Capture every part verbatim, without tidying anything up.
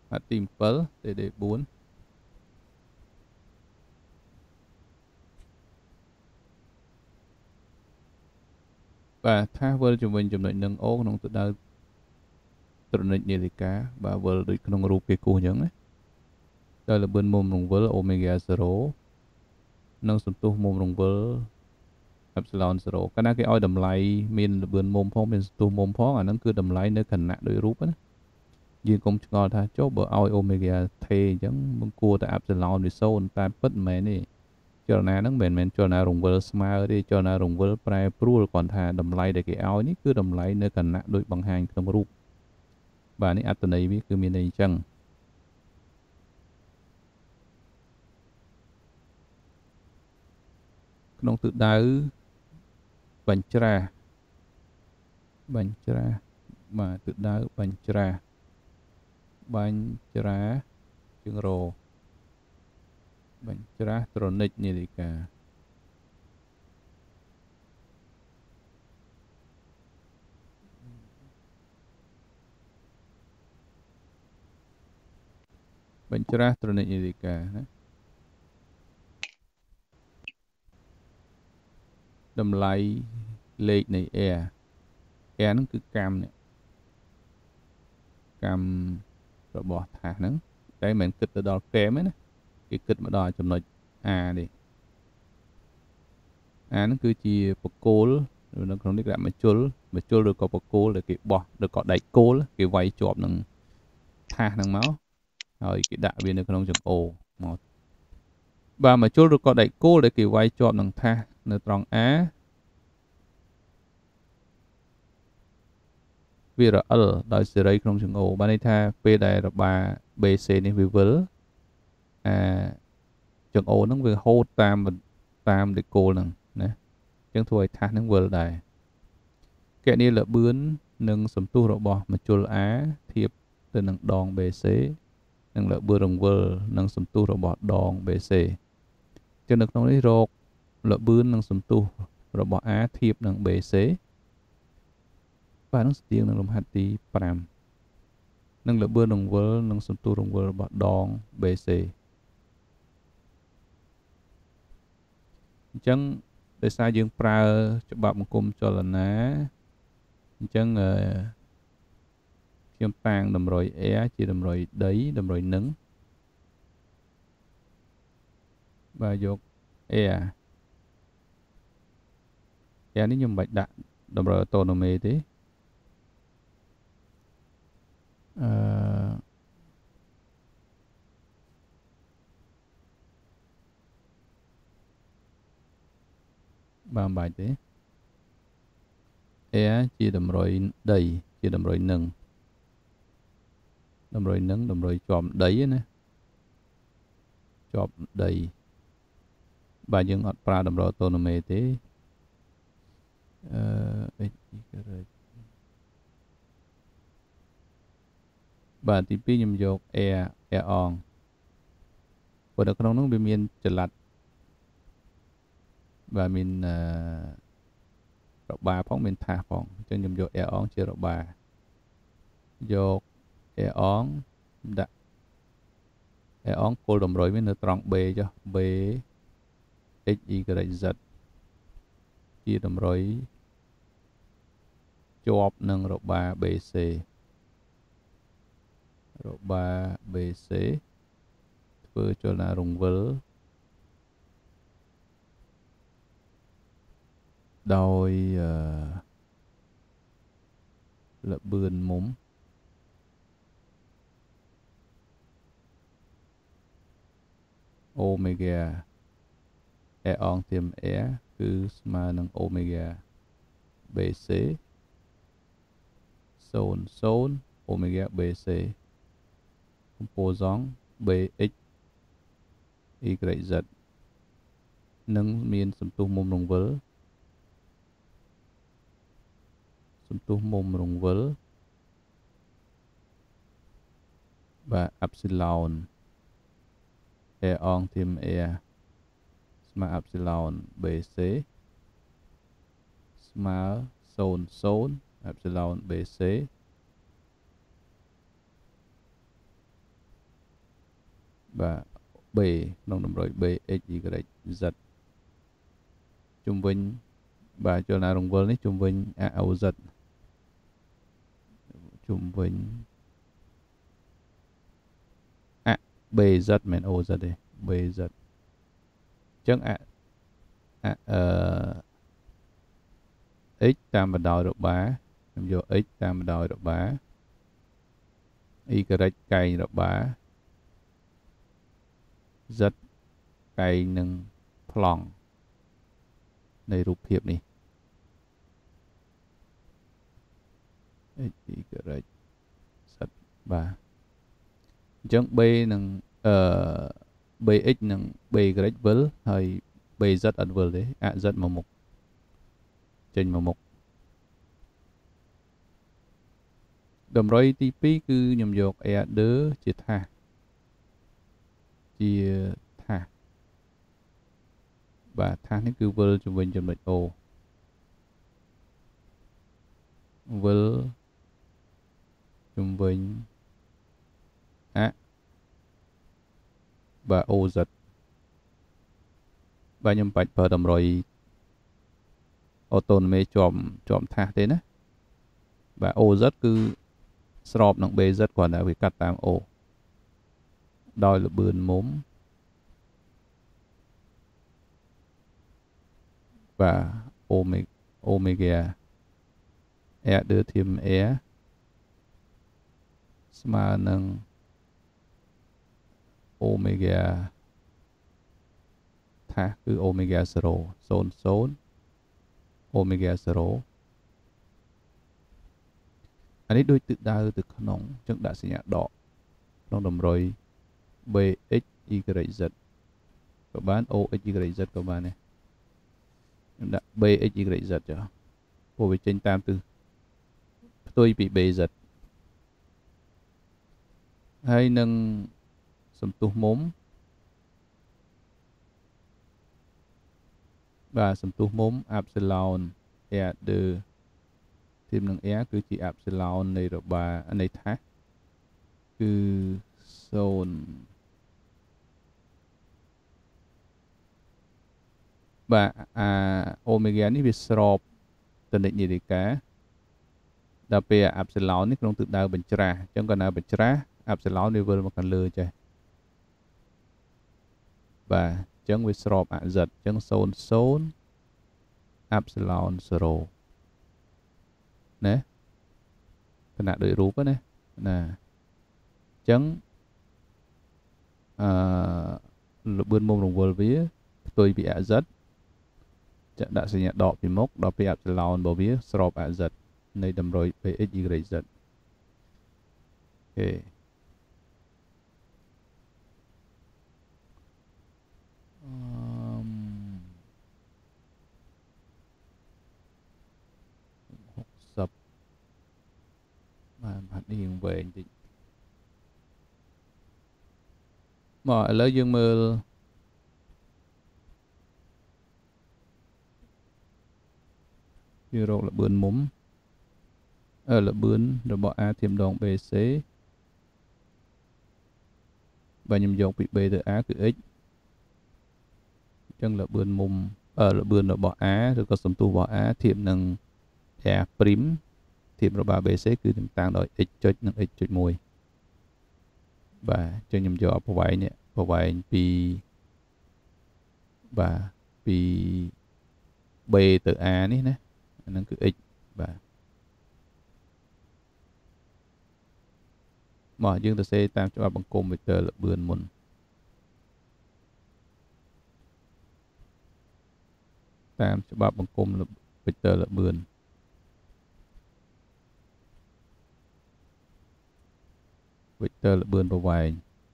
hạt tìm pal td bốn và tha vơ cho mìnhចំណុចនឹងអូក្នុងទៅដល់ត្រនិចនាฬิកាបាទវិលដូចក្នុងរូបគេគូសអញ្ចឹងណាដល់លបឿនមុំរង្វិលអូមេហ្គាศูนย์និងសន្ទុះមុំរង្វិល epsilon ศูนย์កាលណាគេឲ្យតម្លៃមានលបឿនមុំផងមានសន្ទុះមុំផងអាហ្នឹងគឺតម្លៃនៅខណៈដោយរូបណាយើងកុំឆ្ងល់ថាចុះបើឲ្យអូមេហ្គាថេអញ្ចឹងមិនគួរតែ epsilon វាសូន្យតែពិតមិនមែនទេចលនាហ្នឹងមិនមែនចលនារង្វិលស្មើទេចលនារង្វិលប្រែប្រួលគ្រាន់ថាតម្លៃដែលគេឲ្យនេះគឺតម្លៃនៅខណៈដោយបង្ហាញក្នុងរូបបាទនេះអត្ថន័យវាគឺមានន័យអញ្ចឹងក្នុងទិសដៅបញ្ច្រាសបញ្ច្រាសបាទទិសដៅបញ្ច្រាសបញ្ច្រាសជើងរបញ្ច្រាសត្រនិចនាฬิកាបញ្ច្រាសត្រនិចនាฬิកាណាតម្លៃលេខនៃ air air ហ្នឹងគឺកម្មនេះកម្មរបស់ថាសហ្នឹងតែមិនមែនគិតទៅដល់កែមទេណាគេគិតមកដល់ចំណុច A នេះ A ហ្នឹងគឺជាបកគោលនៅក្នុងនេះគេដាក់មជុលមជុលឬក៏បកគោលដែលគេបោះឬក៏ដែកគោលគេវាយជាប់នឹងថាសហ្នឹងមកហើយគេដាក់វានៅក្នុងចង្អូរមកបាទមជុលឬក៏ដែកគោលដែលគេវាយជាប់នឹងថាសនៅត្រង់ A វារអិលដោយសេរីក្នុងចង្អូរបានន័យថាពេលដែលរបា បេ ซี នេះវាវិលអាចង្អូរហ្នឹងវាហូតតាមតាមដេកូលហ្នឹងណាអញ្ចឹងធ្វើឲ្យថាសហ្នឹងវិលដែរគណនាលបឿននិងសន្ទុះរបស់មជុល A ធៀបទៅនឹងដង បេ ซี និងលបឿនរង្វិលនិងសន្ទុះរបស់ដង បេ ซี អញ្ចឹងនៅក្នុងនេះរកលបឿននិងសន្ទុះរបស់ A ធៀបនឹង បេ ซี បាទនឹងស្ទៀងនឹងលំហាត់ទី5និងលបឿនរង្វិលនិងសន្ទុះរង្វិលរបស់ដង បេ ซี អញ្ចឹងដោយសារយើងប្រើច្បាប់បង្គំចលនាអញ្ចឹងអឺខ្ញុំតាំងតម្រុយ air ជាតម្រុយដីតម្រុយនឹងបាទយក air air នេះខ្ញុំមិនបាច់ដាក់តម្រុយ autonomy ទេអឺបាទមិនបាច់ទេ air ជាតម្រុយដីជាតម្រុយនឹងតម្រុយនឹងតម្រុយជាប់ដីណាជាប់ដីបាទយើងអត់ប្រើតម្រុយ autonomy ទេអឺ h equal បាទទីពីរខ្ញុំយក air air on ព្រោះនៅក្នុងនោះវាមានចល័តបាទមានអឺរបាផងមានថាសផងអញ្ចឹងខ្ញុំយក air on ជារបាយក air on ដាក់ air on គោលតម្រុយវានៅត្រង់ B ចុះ B x y z ជាតម្រុយជាប់នឹងរបា បេ ซี របា បេ ซี ធ្វើចលនារង្វិលដោយអឺលបឿនមុំអូមេហ្គា air on ធៀម air គឺស្មើនឹងអូមេហ្គា បេ ซี ศูนย์ ศูนย์អូមេហ្គា បេ ซี composant bx y z នឹងមានសន្ទុះមុំរង្វិលសន្ទុះមុំរង្វិលបាទ epsilon air on ធៀម air ស្មើ epsilon បេ ซี ស្មើ ศูนย์ ศูนย์ epsilon បេ ซี và b nông đồng rồi b x y z chung vinh và cho là đồng vân ấy chung vinh a o z chung vinh a b z men o z đây b z chẳng a a ờ x tam và đòi độ bá em vô x tam và đòi độ bá y cây độ bá z cây nâng plong ในรูปភាពនេះ x y z បាទអញ្ចឹង b នឹងអឺ bx និង by វិលហើយ bz អត់វិលទេអា z មកមុខចេញមកមុខតម្រុយទីពីរគឺខ្ញុំយក r ដឺជាថាសជាថាសបាទថាសនេះគឺវិលជំវិញចំណុច o វិលជំវិញអាបាទ oz បាទខ្ញុំបាច់ប្រើតម្រុយអូតូណូមីជាប់ជាប់ថាសទេណាបាទ oz គឺស្របនឹង bz គ្រាន់តែវាកាត់តាម o ដោយល្បឿនមុំបាទ omega omega r ដឺធៀប r ស្មើនឹង omega ថាសគឺ omega 0 0 0 omega 0 អានេះដូចទិសដៅទៅក្នុងអញ្ចឹងដាក់សញ្ញាដកក្នុងតម្រុយ bx y z ក៏បាន ox y z ក៏បានដែរខ្ញុំដាក់ bx y z ចុះព្រោះវាចេញតាមទិសផ្ទុយពី bz ហើយនឹងសន្ទុះមុំបាទសន្ទុះមុំ epsilon r ដឺធៀបនឹង r គឺជា epsilon នៃរបានៃថាសគឺ0បាទអា omega នេះវាស្របតនិកនាឡិកាដល់ពេល epsilon នេះក្នុងទិសដៅបញ្ច្រាសអញ្ចឹងកាលណាបញ្ច្រាស epsilon វាវិលមកខាងលើចេះបាទអញ្ចឹងវាស្រប az អញ្ចឹង0 0 epsilon 0ណាគណៈដូចរូបណាណាអញ្ចឹងអឺល្បឿនមុំរង្វិលវាផ្ទុយពី az ចាក់ដាក់សញ្ញាដកពីមុខដល់ពេល epsilon របស់វាស្រប az នៃតម្រុយ bx y z អូខេអឺហុកសិបបាទហាត់នេះវែងតិចមកឥឡូវយើងមើលយើងរកល្បឿនមុំអឺល្បឿនរបស់ a ធៀបដង bc បាទខ្ញុំយកពី b ទៅ a គឺ x អញ្ចឹងល្បឿនមុំអឺល្បឿនរបស់ a ឬក៏សន្ទុះរបស់ a ធៀបនឹង r' ធៀបរបស់ bc គឺនឹងតាំងដោយ x ចុចនិង x ចុចមួយបាទអញ្ចឹងខ្ញុំយកប្រវែងនេះប្រវែងពីបាទពី b ទៅ a នេះណាអាហ្នឹងគឺ x បាទមកយើងទៅសេតាមច្បាប់បង្គំវេគ្ទ័រល្បឿនមុនតាមច្បាប់បង្គំវេគ្ទ័រល្បឿនវេគ្ទ័រល្បឿនប្រវែង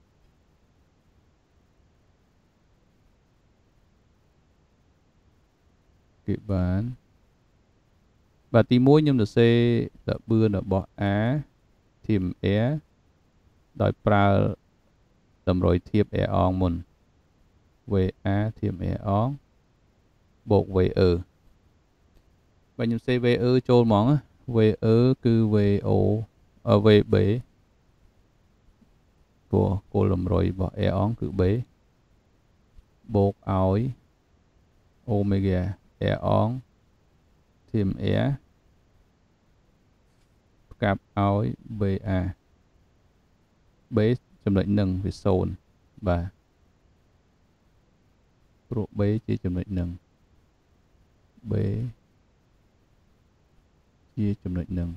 គេបានបាទទីមួយខ្ញុំសរសេរល្បឿនរបស់ a ធៀប r ដោយប្រើតម្រុយធៀប r អងមុន va ធៀប r អងបូក va បាទខ្ញុំសេ va ចូលហ្មង va គឺ vo vb của cô làm rồi bỏ e on cứ B bột ỏi omega e on thêm e cặp ỏi ba B chấm lệch nâng về sồn và pro B chia chấm lệch nâng B chia chấm lệch nâng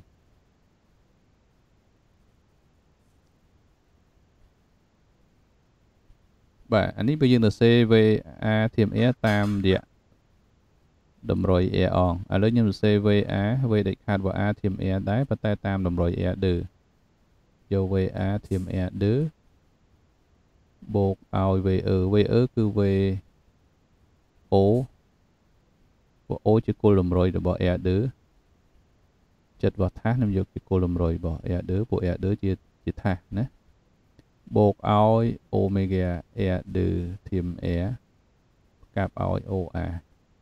và anh ấy bây giờ là C về A thêm E tam địa đầm rồi E on à lấy nhân C về A về đại khát vào A thêm E đáy và tay tam đầm rồi E đừ vô về A thêm E đứ bột ao về ở về ở cứ về ố của ố chứ cô làm rồi để bỏ E đứ chật vào thác nằm vô cái cô làm rồi bỏ E đứ bộ E đứ chia chia thác nè bột ao omega E đừ thêm E cặp ao O A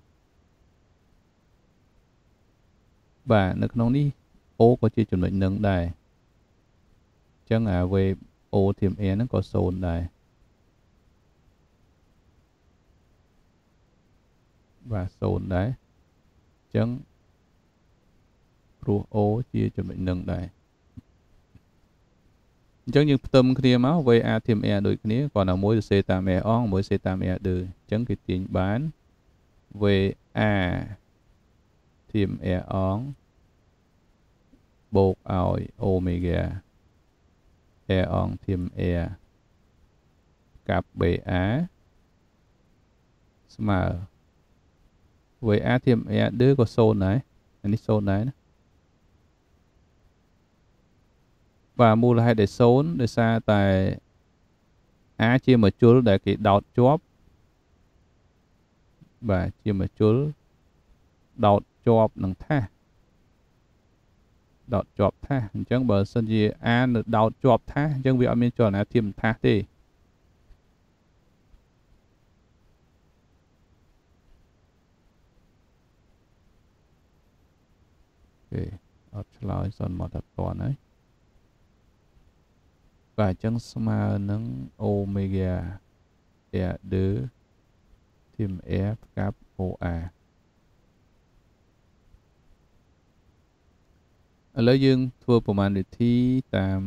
và nó không đi ô có chia chuẩn lệnh nâng đài chẳng à về ô thêm E nó có sồn đài và sồn đấy chẳng ru ô chia chuẩn lệnh nâng đài chẳng như tâm kia máu về A thêm E đôi kia còn là mỗi C tam E on mỗi C tam E đừ chẳng cái tiền bán về A thêm E on bột ỏi omega E on thêm E cặp B A smart với A thêm E đứa có sôn này anh ấy sôn này và mua là hai để sôn để xa tại A chia một chút để cái đọt chóp và chia một chút đọt chóp nâng tha đọt chóp tha chẳng bởi sân gì A được đọt chóp tha chẳng vì ở bên cho là thêm tha đi ok ở lại son một tập toàn ấy và chẳng smart nâng omega E đứa thêm F cặp O A lấy dương thuaประมาณที่ตาม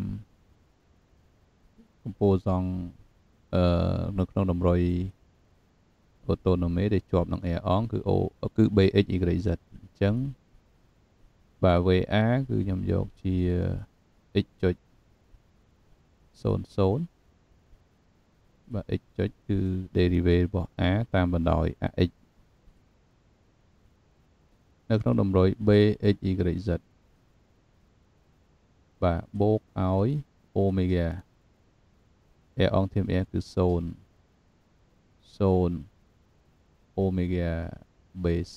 โปรซองเอ่อនៅក្នុងតម្រុយអូតូណូមីដែលជាប់នឹង A on គឺ O គឺ B X Y Z អញ្ចឹងបាទ V A គឺខ្ញុំយកជា x ចុចศูนย์ ศูนย์បាទ x ចុចគឺ derivative របស់ A តាមបណ្ដោយ A x នៅក្នុងតម្រុយ B X Y Z បាទបូកឲ្យ omega E on thêm E គឺศูนย์ ศูนย์ omega B C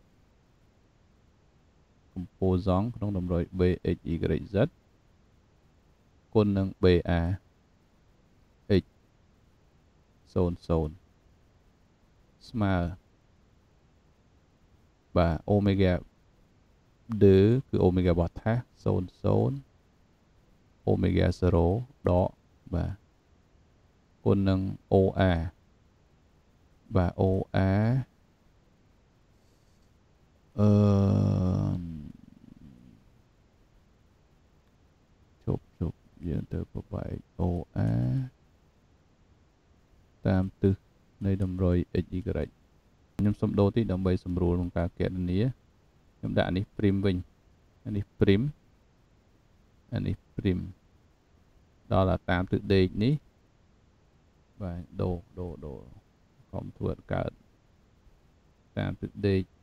កំពូលសងក្នុងតម្រុយ B X Y Z គុណនឹង B A x ศูนย์ ศูนย์ស្មើបាទ omega ឌឺគឺ omega របស់ថាសศูนย์ ศูนย์ omega 0ដកបាទគុណនឹង O A បាទ O A អឺជប់ជប់យើងទៅប្របែក O A តាមទិសនៃតម្រុយ X Y ខ្ញុំសុំដូរតិចដើម្បីសម្រួលក្នុងការគណនាខ្ញុំដាក់នេះព្រីមវិញនេះព្រីមអានេះព្រីមដល់តាមទិសដេកនេះបាទដូរដូរដូរកុំធ្វើកើតតាមទិសដេក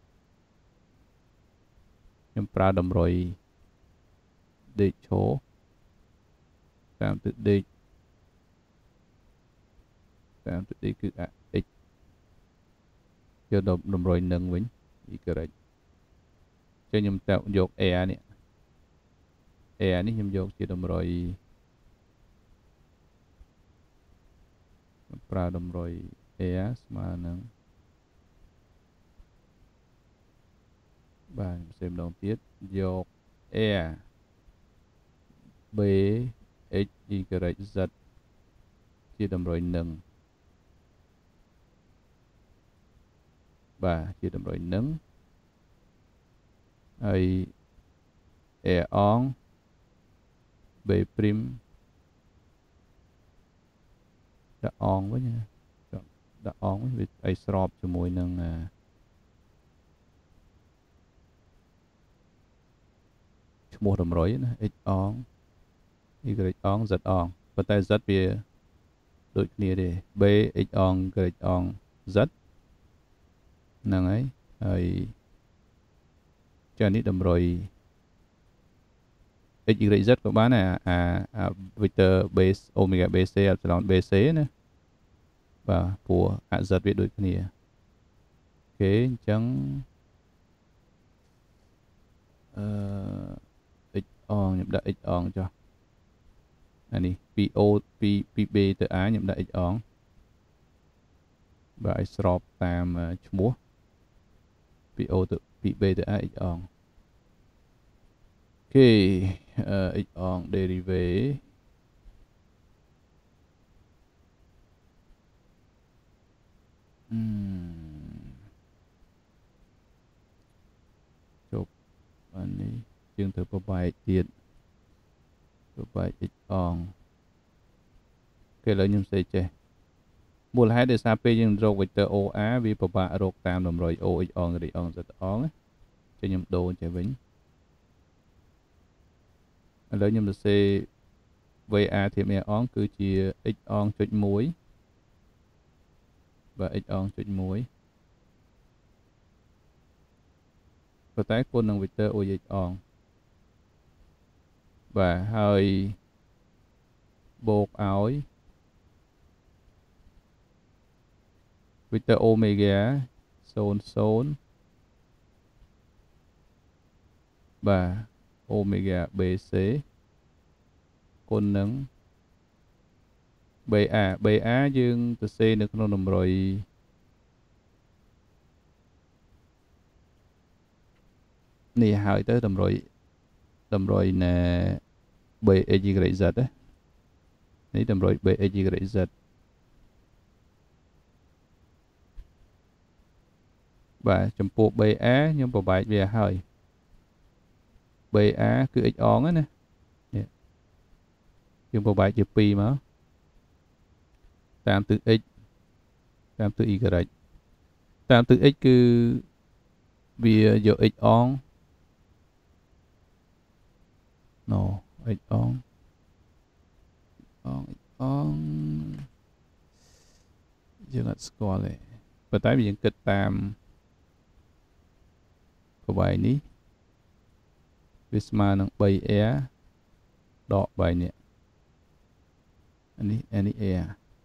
ខ្ញុំប្រើតម្រុយដេកឈរតាមទិសដេកតាមទិសដេកគឺ X យកដល់តម្រុយនឹងវិញ Y ចឹងខ្ញុំតើយក A នេះ A នេះខ្ញុំយកជាតម្រុយប្រើតម្រុយ A ស្មើនឹងបាទផ្សេងម្ដងទៀតយក A B X Y Z chia đầm rồi nâng và chia đầm rồi nâng ai e on b prim đã on với nha đã on với ai srop cho mùi nâng à mua đầm rồi nè x on y on z on và tay z biaដូចគ្នាទេ b x on y on z ហ្នឹងហើយហើយចានេះតម្រុយ x y z ក៏បានដែរអាអា vector base omega bc epsilon bc ណាបាទព្រោះអា z វាដូចគ្នាអូខេអញ្ចឹងអឺ x on ខ្ញុំដាក់ x on ចុះអានេះពី o ពីពី b ទៅ a ខ្ញុំដាក់ x on បាទឲ្យស្របតាមឈ្មោះពី o ទៅពី b ទៅ a x on អូខេអឺ x on derivative អឺចុះអានេះយើងត្រូវប្របែកទៀតប្របែក x on គេឥឡូវខ្ញុំសេចេះមូលហេតុដោយសារពេលយើងរក vector o a វាពិបាករកតាមតម្រុយ o x on y on z on ណាចឹងខ្ញុំដូរចេះវិញឥឡូវខ្ញុំសរសេរ va ធៀប a on គឺជា x on ចុច1បាទ x on ចុច1ប៉ុន្តែគុណនឹង vector o x on បាទហើយបូកឲ្យ vector omega 0 0បាទ omega bc គុណនឹង ba ba យើងសរសេរនៅក្នុងតម្រុយនេះហើយទៅតម្រុយតម្រុយណែ bx y z នេះតម្រុយ bx y z បាទចំពោះ ba ខ្ញុំប្របែកវាហើយ ba គឺ x on ណានេះយើងប្របែកជា2មកតាមទិស x តាមទិស y តាមទិស x គឺវាយក x on no x on on x on យើងអត់ស្គាល់ទេប៉ុន្តែយើងគិតតាមប្របែកនេះវាស្មើនឹង 3r ដក3នេះអានេះអានេះ r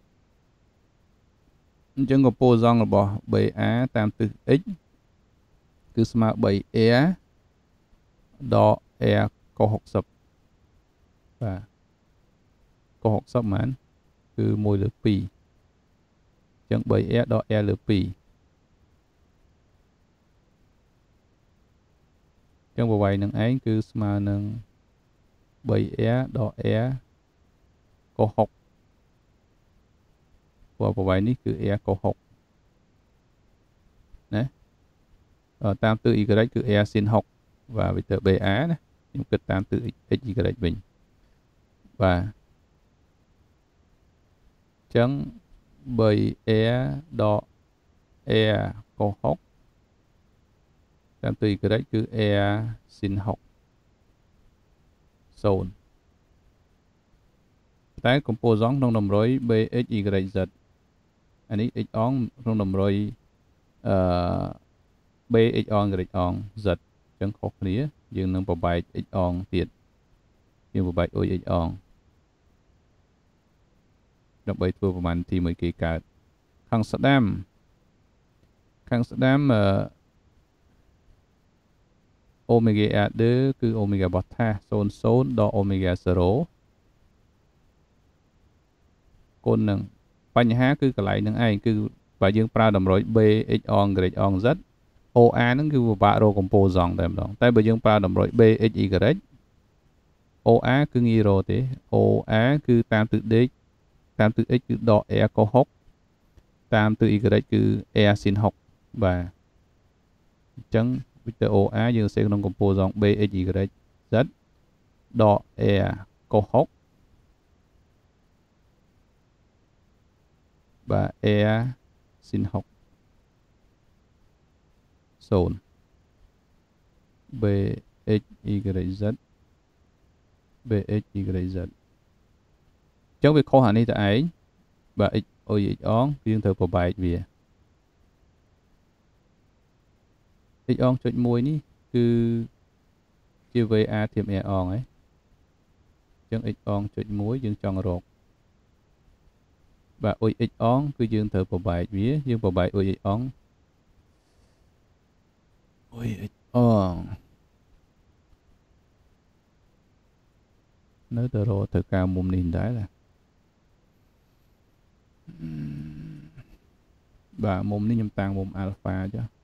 អញ្ចឹងកម្ពស់សង់របស់ ba តាមទិស x គឺស្មើ 3r ដក r cos 60បាទ cos 60ហ្មងគឺ1លើ2អញ្ចឹង 3r ដក r លើ2ចឹងប្រវែងនឹងឯងគឺស្មើនឹង 3r ដក r cos 60ព្រោះប្រវែងនេះគឺ r cos 60ណាតាមទិស y គឺ r sin 60បាទ vector ba ណាខ្ញុំគិតតាមទិស x y វិញបាទចឹង 3r ដក r cos 60តាមទិស y គឺ r sin 60 0តែកម្ពស់សង់ក្នុងតម្រុយ bx y z អានេះ x on ក្នុងតម្រុយអឺ bx on y on z អញ្ចឹងខុសគ្នាយើងនឹងប្របែក x on ទៀតយើងប្របែក o x on ដើម្បីធ្វើប្រមាណទីមួយគេកើតខាងស្ដាំខាងស្ដាំអឺ omega r គឺ omega របស់ថាស0 0ដល់ omega 0គុណនឹងបញ្ហាគឺកន្លែងនឹងឯងគឺបើយើងប្រើតម្រុយ bx on y on z oa ហ្នឹងគឺពិបាករកកម្ពស់សង់តែម្ដងតែបើយើងប្រើតម្រុយ bx y oa គឺងាយរកទេ oa គឺតាមទិស x តាមទិស x គឺដក air cos หก តាមទិស y គឺ air sin หก បាទអញ្ចឹង vector OA យើងសេក្នុង composite b x y z ដក air cos หก បាទ air sin หก ศูนย์ b x y z b x y z អញ្ចឹងវាខុសអានេះទៅឯងបាទ x o y x អងយើងត្រូវប្របែកវា x អងចុចមួយនេះគឺជា va ធៀប a អងហ៎អញ្ចឹង x អងចុចមួយយើងចង់រកបាទ o x អងគឺយើងត្រូវប្របែកវាយើងប្របែក o x អង o x អងនៅទៅរកត្រូវការមុំនេះដែរណាបាទមុំនេះខ្ញុំតាំងមុំ alpha ចុះ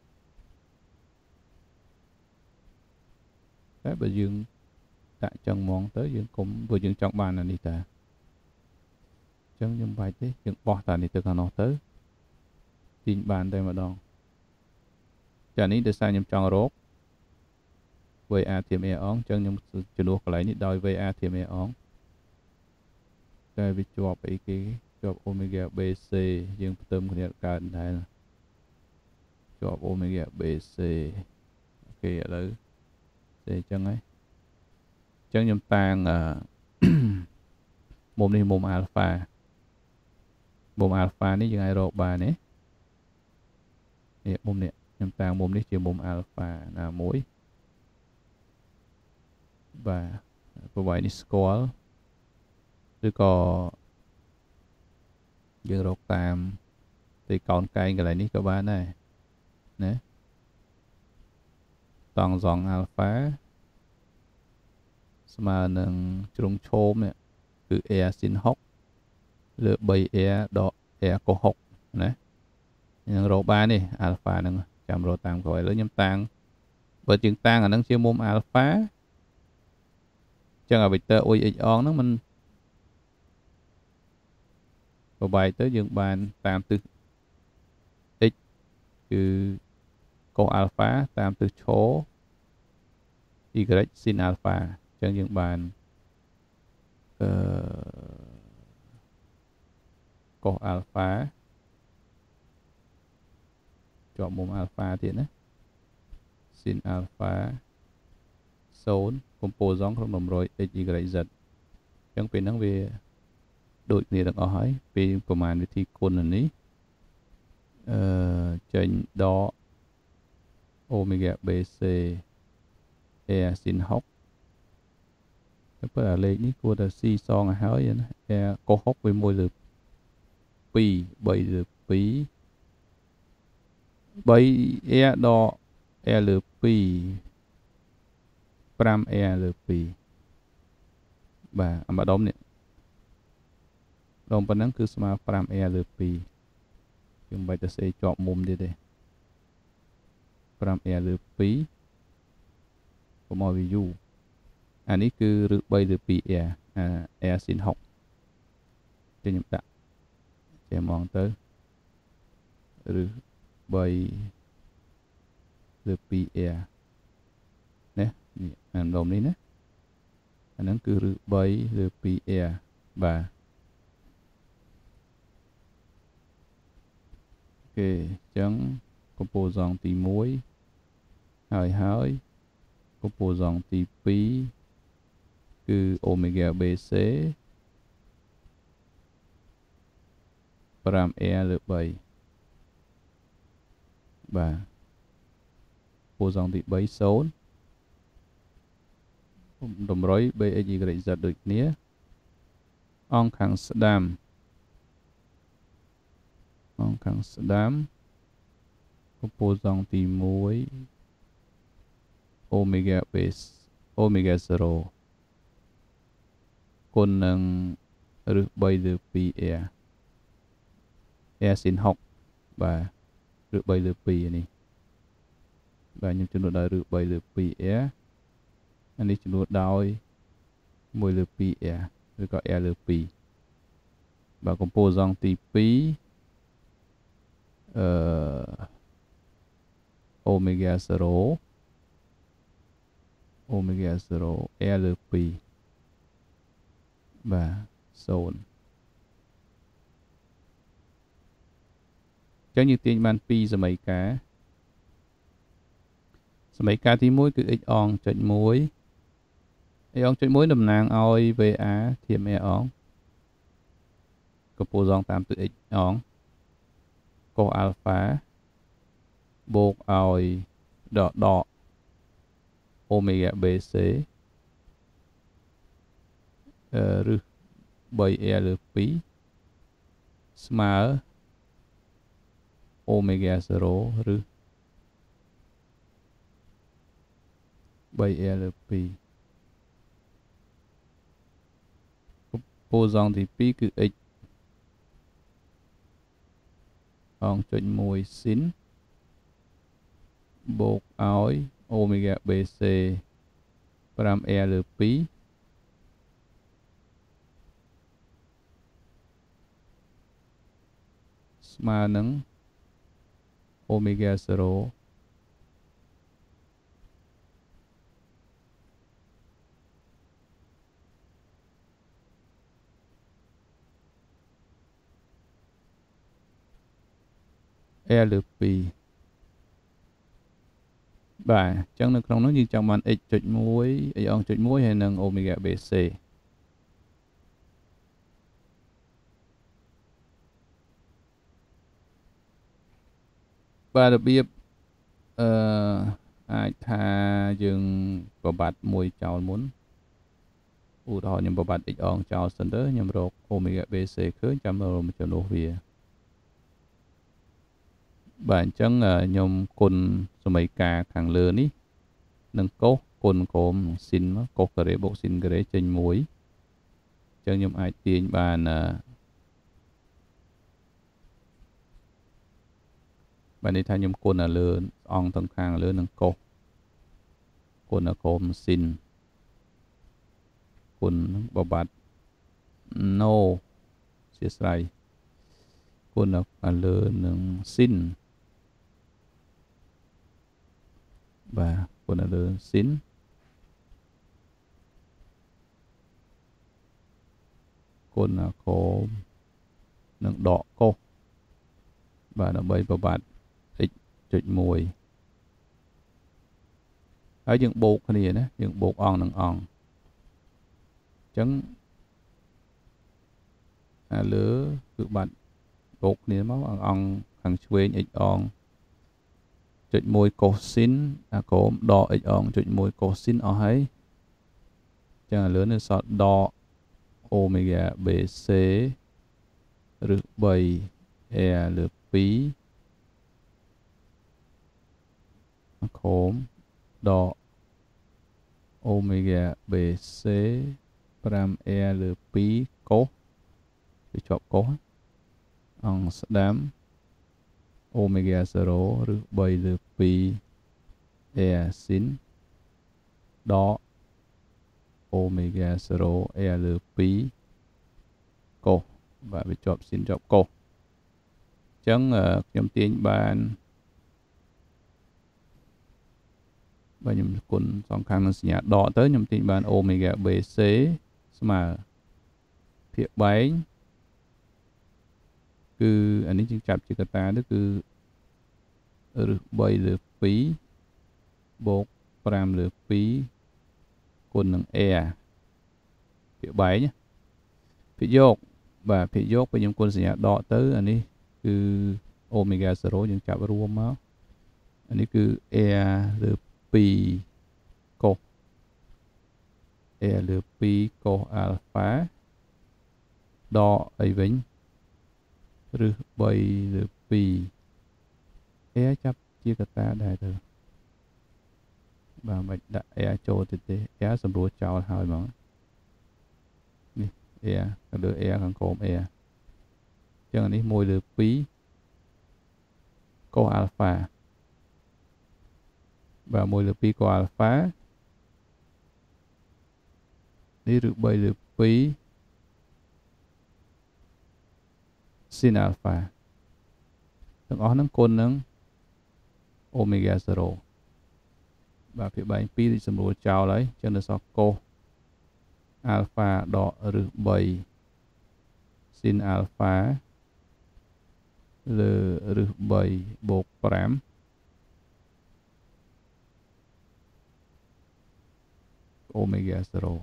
តែបើយើងដាក់ចឹងហ្មងទៅយើងគុំព្រោះយើងចង់បានអានេះតាអញ្ចឹងខ្ញុំបាច់ទេយើងបោះតានេះទៅខាងនោះទៅទាញបានតែម្ដងចានេះដោយសារខ្ញុំចង់រក va ធៀប a អងអញ្ចឹងខ្ញុំជំនួសកន្លែងនេះដោយ va ធៀប a អងតែវាជាប់អីគេជាប់ omega bc យើងផ្ទឹមគ្នាកើតដែរជាប់ omega bc អូខេឥឡូវទេអញ្ចឹងហើយអញ្ចឹងខ្ញុំតាំងមុំនេះមុំ alpha មុំ alpha នេះយើងអាចរកបានទេនេះមុំនេះខ្ញុំតាំងមុំនេះជាមុំ alpha ណាមួយបាទប្រវែងនេះស្គាល់ឬក៏យើងរកតាមទីកោនកែងកន្លែងនេះក៏បានដែរណាតង់សង alpha ស្មើនឹងជ្រុងឈោមនេះគឺ air sin หก លើ 3 air ដក air cos หก ណាយើងរកបាននេះ alpha ហ្នឹងចាំរកតាមក្រោយឥឡូវខ្ញុំតាំងបើយើងតាំងអាហ្នឹងជាមុំ alpha ចឹងអា vector o x អងហ្នឹងมันប្របែកទៅយើងបានតាមទិស x គឺ cos alpha តាមទិសឈរ y sin alpha អញ្ចឹងយើងបានអឺ cos alpha ជាប់មុំ alpha ទៀតណា sin alpha ศูนย์ composite ក្នុងតម្រុយ x y z អញ្ចឹងពេលហ្នឹងវាដូចគ្នាទាំងអស់ហើយពេលប្រមាណវិធីគុណនេះអឺចេញដក omega bc air sin หก តែបើអាលេខនេះគួរតែ c សងឲ្យហើយណា air cos หก វាមួយលើពីរ 3លើពីរ 3 air ដក air លើពីរ 5 air លើពីរបាទអាម្ដុំនេះដុំប៉ុណ្ណឹងគឺស្មើ 5 air លើពីរយើងមិនបាច់ទៅសេជាប់មុំទៀតទេ 5 air លើពីរកុំឲ្យវាយូរអានេះគឺឬ3លើពីរ air អា air sin หก ចេញខ្ញុំដាក់ចេះហ្មងទៅឬ3លើពីរ air ណានេះអាម្ដុំនេះណាអាហ្នឹងគឺឬ3លើពីរ air បាទអូខេអញ្ចឹង composite ទីមួយហើយហើយ composite ទីពីរគឺ omega bc 5 air លើ3បាទ composite ទី3 ศูนย์តម្រុយ b x y z ដូចគ្នាអង្គខាងស្ដាំអង្គខាងស្ដាំ composite ទីមួយ omega base omega 0 គុណនឹងឬ3លើពីរ air air sin หก បាទឬ3លើពីរនេះបាទខ្ញុំចំនួនដោយឬ3លើពីរ air អានេះចំនួនដោយ1លើពីរ air ឬក៏ air លើពីរ và composant tí pi uh, omega zero omega zero L pi và zone chẳng như tiền ban pi giờ mấy cá giờ mấy cá thì mỗi cứ x on chọn muối x on chọn muối đầm nàng oi va thêm e on composant tam từ x on có alpha bột oi đỏ đỏ omega bc rư bay L pi smart omega zero rư bay L pi composant thì pi cứ x on chọn mùi xin bột oi omega bc năm L pi mà nâng omega zero L pi và chẳng được không nó như trong bàn x chụp muối x on chụp muối hay nâng omega bc và đặc biệt uh, ai tha dừng bảo bạch mùi chào muốn u đó nhưng bảo bạch x on chào sân đó nhưng rồi omega bc khứ chăm rồi một chỗ nô về bản chân uh, nhom cồn số mấy cả càng lừa ní nâng cố cồn cồm xin nó cố cái bộ xin cái trên muối chân nhom ai tiền bàn uh, bạn đi thay nhom cồn là lừa on tầng khang lừa nâng cố cồn là cồm xin cồn bảo bạch no xia sai cồn là lừa nâng xin và cồn là lừa xin cồn là cồm nâng đỏ cô và nó bay bảo bạch x chụp mùi ở những bột này nè những bột on nâng on chấn à lửa cực bạn bột này máu on on thằng quên x on chụp mùi cô xin à có đỏ x on chụp mùi cô xin ở ấy chẳng là lửa này sọt đỏ omega bc rực bay e lửa pi khóm đỏ omega bc năm L pi cố bị chọc cố on đám omega zero rực bay L pi e xin đỏ omega zero L pi cố và bị chọc xin chọc cố chẳng uh, nhóm tiếng bàn và nhóm cuốn song khang nó sẽ đỏ tới nhóm tiếng bàn omega bc mà phía bánh cứ anh ấy chỉ chạp chỉ ta đó cứ rực bay lửa phí bột pram lửa phí cuốn nâng e phía bánh nhé phía dốc và phía dốc với nhóm cuốn sẽ đỏ tới anh ấy cứ omega zero những chạm vào máu anh ấy cứ e lửa pi co e lửa pi co alpha đo ấy vĩnh rư bay lửa pi e chấp chia cả ta đại từ và mình đã e cho thì thế e sầm rùa chào hỏi mà nè e cái đứa e còn cộm e chẳng này môi lửa pi co alpha và môi lửa pi co alpha đi được bay lửa pi sin alpha ទាំងអស់ហ្នឹងគុណនឹង omega zero បាទភាគបែងពីរដូចសម្រួលចោលហើយចឹងនៅសល់ cos alpha ដកឫសបី sin alpha លើឫសបីបូក5 omega zero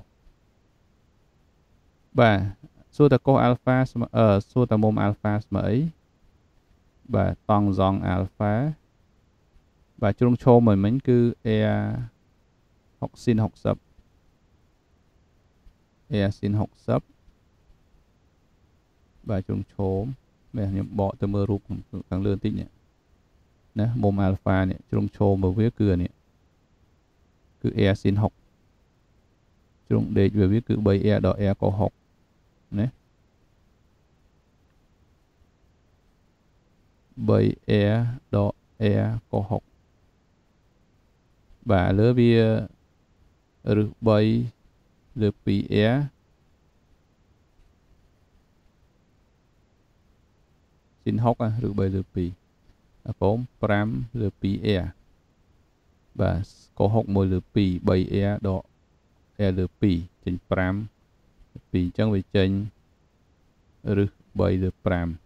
បាទសួរតើ cos alpha ស្មើអឺសួរតើមុំ alpha ស្មើអីបាទតង់សង alpha បាទជ្រុងឈោមមិញគឺ air sin 60 air sin 60បាទជ្រុងឈោមនេះខ្ញុំបកទៅមើលរូបខាងលើបន្តិចនេះណាមុំ alpha នេះជ្រុងឈោមរបស់វាគឺអានេះគឺ air sin 60ជ្រុងដេកវាវាគឺ 3 air ដល់ air កុស60ណា3 air ដល់ air កុស60បាទលើវាឬ3លើ2 air sin 60ឬ3លើ2អាកុំ5លើ2 air បាទកុស60 1លើ2 3 air ដក air លើ2ចេញ5 2អញ្ចឹងវាចេញឬ3លើ5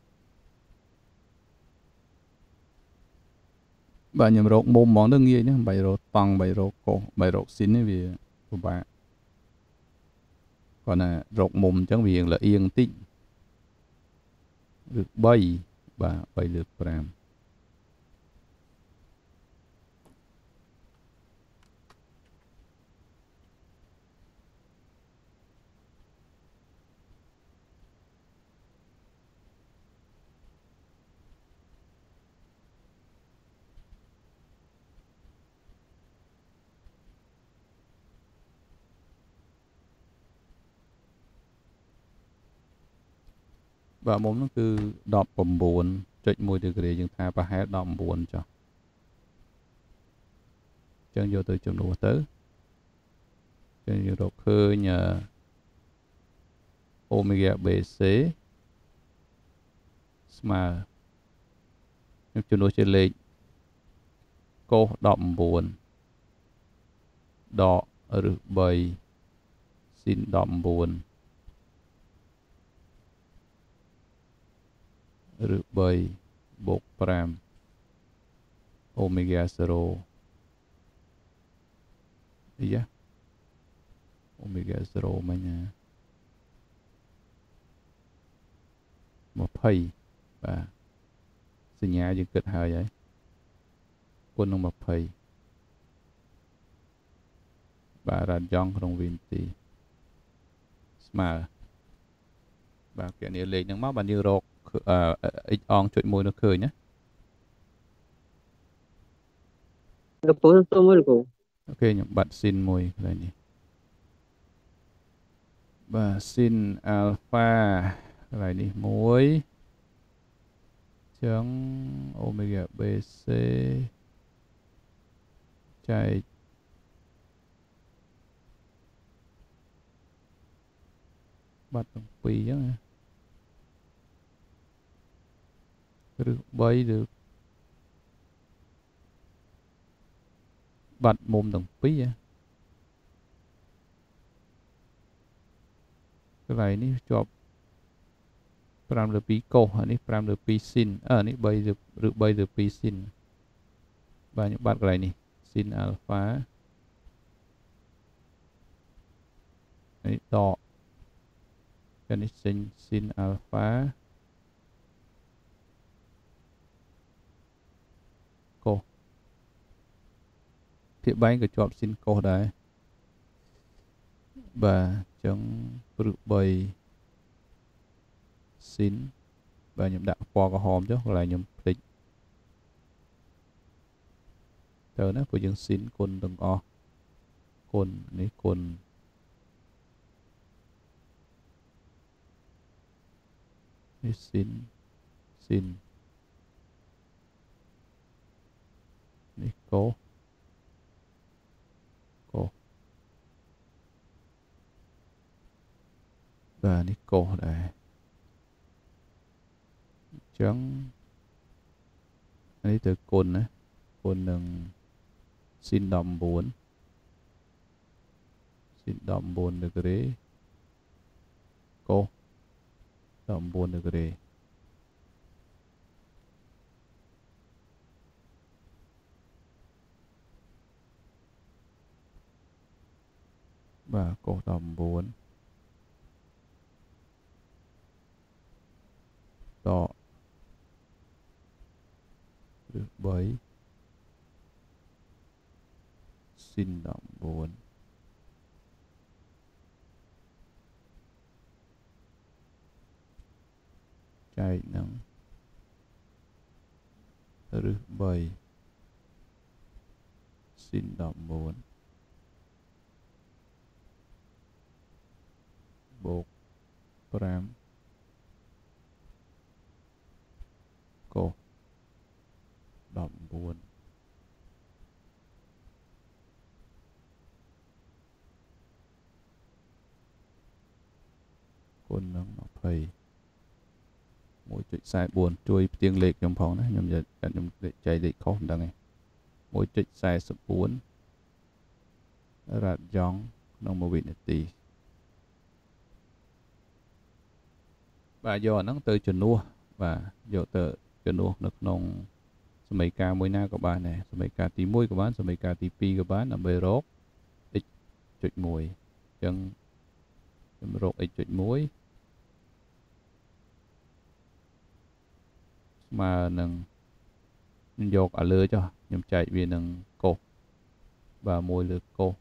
បាទខ្ញុំរកមុំហ្មងទៅងាយណាស់បាយរកតង់បាយរកកុសបាយរកស៊ីននេះវាពិបាកគាត់ណារកមុំអញ្ចឹងវារៀងលៀងបន្តិចឬ3បាទ3លើ5បាទមុំនោះគឺដប់9.1 ដឺក្រេយើងថាប្រហែលដប់9ចុះអញ្ចឹងយកទៅចំនួនទៅចឹងយើងរកឃើញអូមេហ្គា បេ ซี ស្មើខ្ញុំចំនួនជាលេខកុសដប់9ដកឬ3 sin ដប់9ឬ3បូក5 omega zero អីយ៉ា omega zero មិញណា20បាទសញ្ញាយើងគិតហើយហើយគុណនឹង20បាទរ៉ាឌយ៉ង់ក្នុងវិនាទីស្មើបាទគណនាលេខហ្នឹងមកបានយើងរកអ៊ិចអងចុចមួយនោះឃើញណាលោកពូទៅមើលគូអូខេខ្ញុំបាត់ស៊ីនមួយកន្លែងនេះបាទ sin alpha កន្លែងនេះមួយចឹង omega បេ ซี ចែកបាត់ទាំងពីរចឹងណាឬ3ឬបាត់មុំទាំងពីរកន្លែងនេះជាប់5លើ2កុសអានេះ5លើ2 sin អឺនេះ3ឬឬ3លើ2 sin បាទខ្ញុំបាត់កន្លែងនេះ sin alpha នេះដកកាលនេះចេញ sin alpha កុសភាគបែងក៏ជាប់ sin កុសដែរបាទអញ្ចឹងព្រឹក3 sin បាទខ្ញុំដាក់ពណ៌ក្រហមចុះកន្លែងខ្ញុំភ្លេចទៅណាព្រោះយើង sin គុណទាំងអស់គុណនេះគុណនេះ sin sin នេះកុសកុសបាទនេះកុសដែរ chẳng ấy từ côn á côn nâng xin đầm bốn xin đầm bốn được đấy cô đầm bốn được đấy và cô đầm bốn đó được bảy xin đầm bốn chạy nắng được bảy xin đầm bốn bột pram cô đầm bốn côn nâng nó phây mỗi chích sai buồn chui tiếng lệch trong phòng đấy nhầm giờ nhầm chạy lệch khó đằng này mỗi chích sai sập bốn rạt gióng nó một vị tì và do nó từ chuẩn nua và do từ chuẩn nua nó nông mấy ca mỗi na của bạn này mấy ca tí mũi của bạn mấy ca tí pi của bạn là bê rốt x chuột mùi chân rốt x chuột muối mà nâng dột ở lửa cho nhằm chạy về nâng cô và mùi lửa cô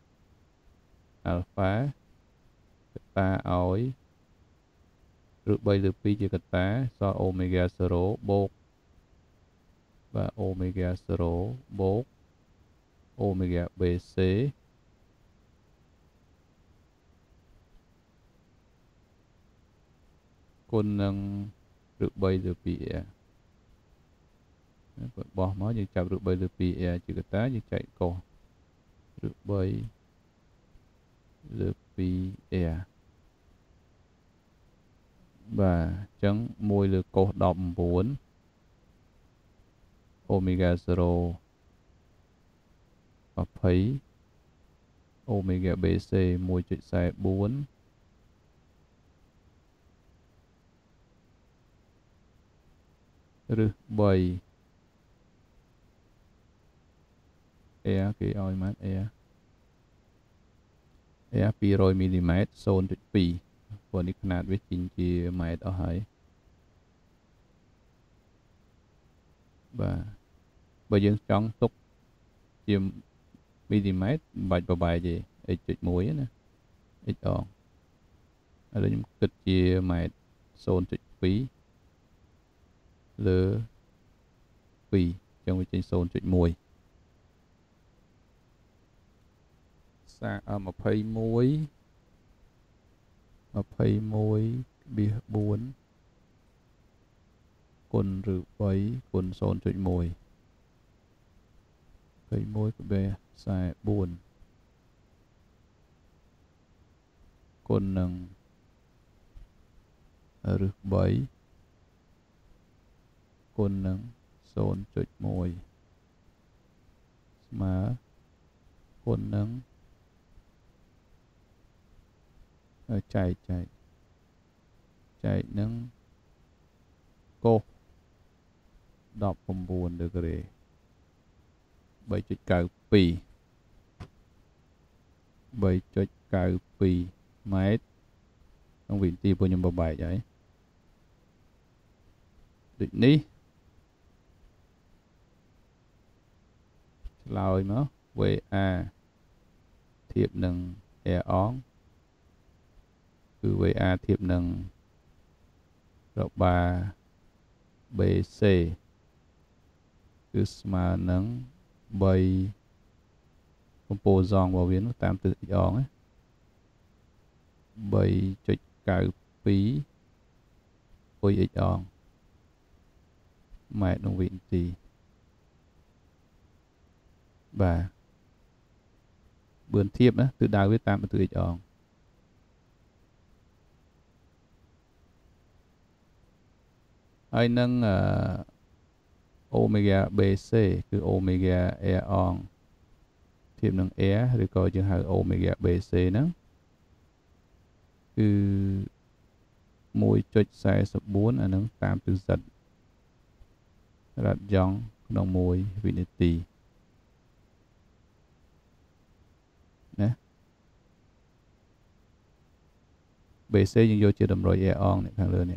alpha ta ối rực bay lửa pi cho ta do omega zero bột và omega zero bột omega bc côn nâng rực bay lửa pi bỏ máu nhưng chạm rực bay lửa pi chỉ có tá nhưng chạy cô rực bay lửa pi và chấn môi lửa cô đậm bốn omega zero và phấy omega bc môi chạy xe bốn rực bay e cái oi mát e e pi rồi mm zoneจุด pi พวกนี้ขนาดวิจินจีเมตรเอาให้บ่าบ่យើងចង់ទុកជាមីលីម៉ែត្របាច់បបាយទេ x จุดមួយណា x អងឥឡូវខ្ញុំគិតជាម៉ែត្រ zone จุด pi លើពីរចឹងវាចេញ zone จุดមួយសាអមยี่สิบเอ็ด ยี่สิบเอ็ด 4គុណឬបីគុណ zone จุดមួយ ยี่สิบเอ็ดก็เป็นสี่สิบสี่គុណនឹងឬបីគុណនឹង zone จุดមួយ ស្មើគុណនឹងចែកចែកចែកនឹងកូសដប់chínដឺក្រេ baจุดเก้าสอง baจุดเก้าสองម៉ែត្រក្នុងវិធីពួកខ្ញុំបបែកហើយដូចនេះឆ្លើយមក vê a ធៀបនឹង air អងគឺ vê a ធៀបនឹងរបា bê xê គឺស្មើនឹង3កំពូលសងរបស់វាតាមទិស x អងណា baจุดเก้าสอง អុយ x អងម៉ែត្រក្នុងវិនាទីបាទបឿនធៀបណាទិសដៅវាតាមទិស x អងហើយនឹង omega bê xê គឺ omega air on ធៀបនឹង air ឬក៏យើងហៅ omega bê xê ហ្នឹងគឺ một phẩy bốn mươi bốn អានឹងតាមទិសដៅរ៉ាត់យ៉ង់ក្នុងមួយវិនាទីណា bê xê យើងយកជាតម្រុយ air on នេះខាងលើនេះ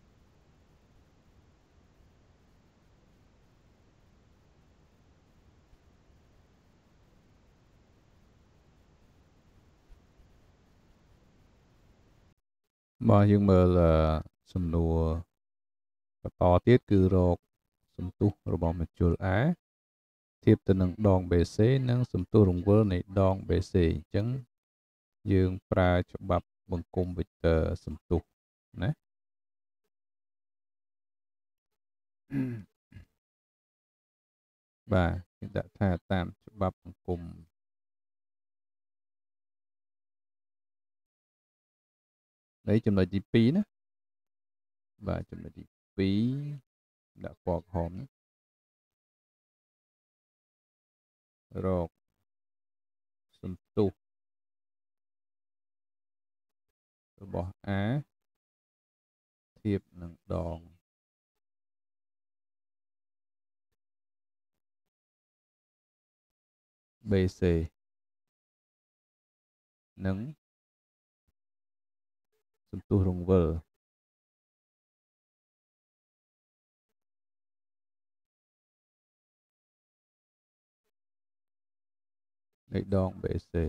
មកយើងមើលសំណួរបន្តទៀតគឺរកសន្ទុះរបស់មជ្ឈុល A ធៀបទៅនឹងដង bê xê និងសន្ទុះរង្វិលនៃដង bê xê អញ្ចឹងយើងប្រើច្បាប់បង្គំវិកទ័រសន្ទុះណាបាទគេដាក់ថាតាមច្បាប់បង្គំនៃចំណុចទីពីរណាបាទចំណុចទីពីរដាក់ពណ៌ក្រហមរកសន្ទុះរបស់ A ធៀបនឹងដង bê xê និងសន្ទុះរង្វិលនៃដង bê xê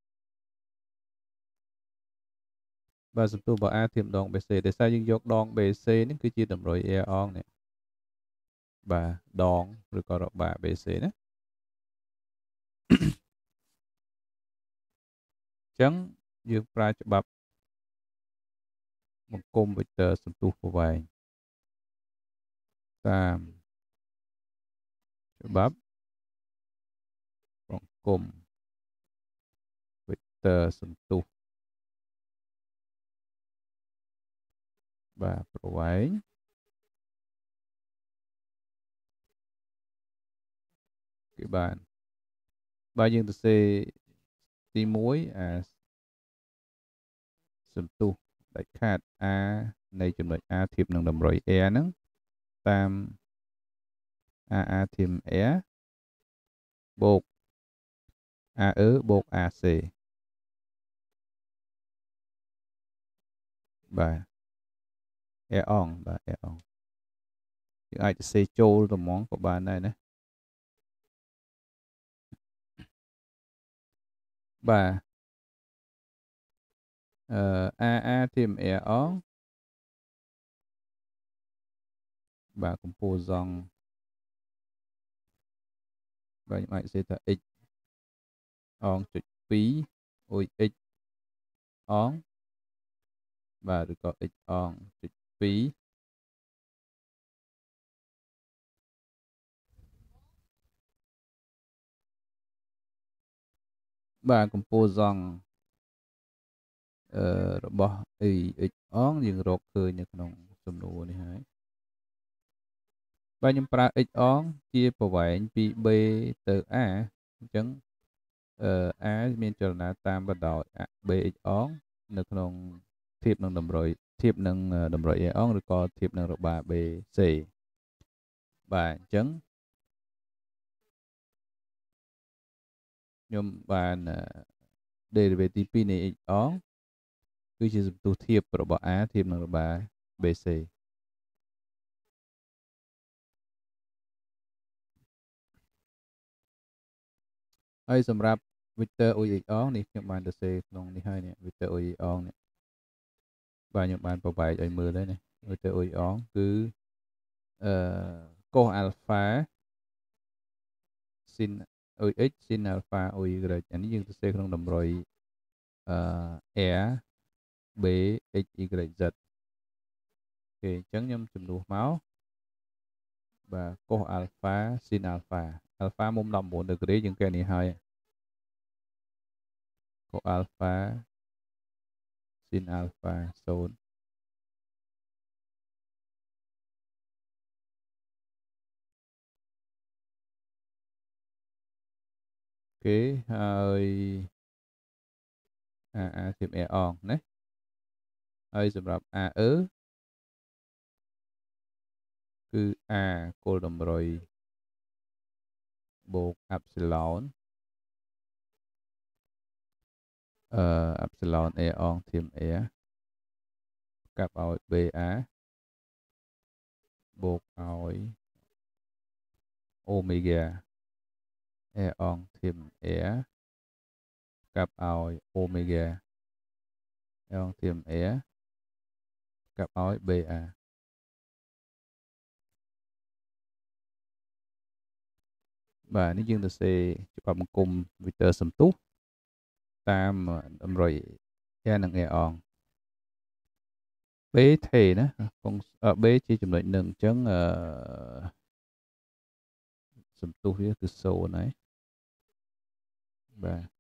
បាទសន្ទុះរបស់ A ធៀបដង bê xê ដោយសារយើងយកដង bê xê នេះគឺជាតម្រុយ air on នេះបាទដងឬក៏របា bê xê ណាអញ្ចឹងយើងប្រើច្បាប់បង្គំវិកទ័រសន្ទុះប្រវែងតាមច្បាប់បង្គំវិកទ័រសន្ទុះបាទប្រវែងគេបានបើយើងទៅសេទីមួយអាសន្ទុះដាច់ខាត A នៃចំណុច A ធៀបនឹងតម្រុយ air ហ្នឹងតាម a a ធៀប air បូក a e បូក ac បាទ air on បាទ air on យើងអាចទៅសេចូលទៅហ្មងក៏បានដែរណាបាទអឺ a a ធៀប air on បាទកម្ពស់សង់បាទខ្ញុំអាចសេថា x អងចុចពីរអ៊ុយ x អងបាទឬក៏ x អងចុចពីរបាទកម្ពស់សង់អឺរបស់ x អងយើងរកឃើញនៅក្នុងសំណួរនេះហើយបាទខ្ញុំប្រើ x អងជាប្រវែងពី b ទៅ a អញ្ចឹងអឺ a មានចលនាតាមបណ្ដោយ bx អងនៅក្នុងធៀបនឹងតម្រុយធៀបនឹងតម្រុយ a អងឬក៏ធៀបនឹងរបា bc បាទអញ្ចឹងខ្ញុំបាន derivative ទីពីរនៃ x អងគឺជាសន្ទុះធៀបរបស់ a ធៀបនឹងរបា bc ហើយសម្រាប់ vector uy x អងនេះខ្ញុំបានសរសេរក្នុងនេះហើយនេះ vector uy x អងនេះបាទខ្ញុំបានប្រវែកឲ្យមើលហើយនេះ vector uy x អងគឺអឺ cos alpha sin uy x sin alpha uy y អានេះយើងសរសេរក្នុងតម្រុយអឺ r b x y z អូខេអញ្ចឹងខ្ញុំចំនួនមកបាទ cos alpha sin alpha alpha មុំដប់៩ដឺក្រេយើងកែនេះហើយ cos alpha sin alpha 0 គេហើយa a ធៀប a អងណាហើយសម្រាប់ a អឺគឺ a គោលតម្រុយបូក epsilon អឺ epsilon a អងធៀប a កាប់ឲ្យ ba បូកឲ្យ omega a អងធៀប a កាប់ឲ្យ omega a អងធៀប a កាប់ឲ្យ ba បាទនេះយើងទៅសេច្បាប់បង្គំវីទ័រសន្ទុះតាមតម្រុយ a និង a អង b ថេណាកុង b ជាចំណុចនឹងអញ្ចឹងអឺសន្ទុះវាគឺศูนย์ហើយបាទ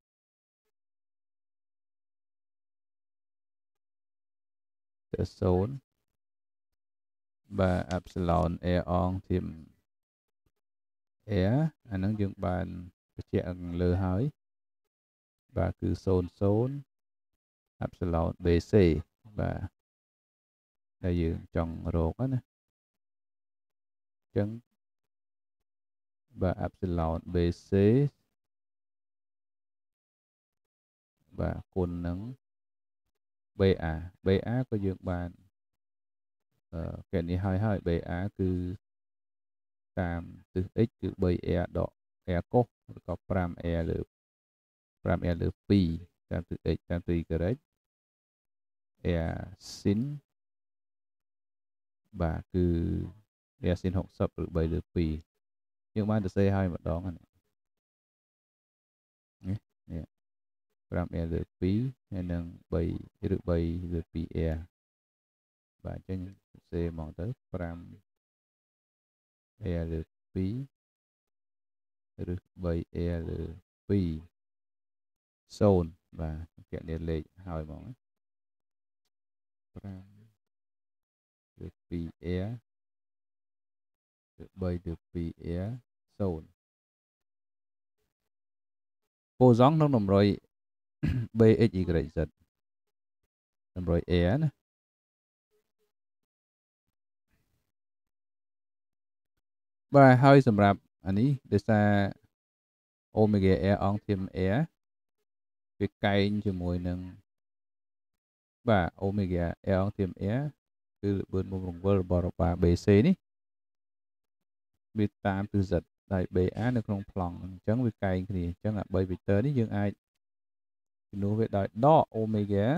ទៅศูนย์បាទ epsilon a អងធៀប a អាហ្នឹងយើងបានបញ្ជាក់ខាងលើហើយបាទគឺศูนย์ ศูนย์ epsilon bc បាទដែលយើងចង់រកណាអញ្ចឹងបាទ epsilon bc បាទគុណនឹង ba ba ក៏យើងបានអឺកណនេះហើយហើយ ba គឺតាមទិស x គឺ 3a ដក a កុសឬក៏ 5a លើ 5a លើ 2 តាមទិស x តាមទិស y a sin បាទគឺ a sin หกสิบឬ3លើ2យើងបានទៅសេឲ្យម្ដងហ្នឹងនេះនេះ 5a លើ2ហើយនឹង3ឬ3លើ 2a បាទអញ្ចឹងសេមកទៅ 5a លើ2ឬ 3a លើ2 0បាទគណនាលេខហើយហ្មង5លើ 2a ឬ3លើ 2a 0ពូសងក្នុងតម្រុយ bx y z តម្រុយ a ណាបាទហើយសម្រាប់អានេះដោយសារ omega a អងធៀប a វាកែងជាមួយនឹងបាទ omega a អងធៀប a គឺល្បឿនមុខរង្វិលរបស់របា bc នេះវាតាមទិស z ដោយ ba នៅក្នុងប្លង់អញ្ចឹងវាកែងគ្នាអញ្ចឹងអា3 vector នេះយើងអាចជំនួសវាដោយដក omega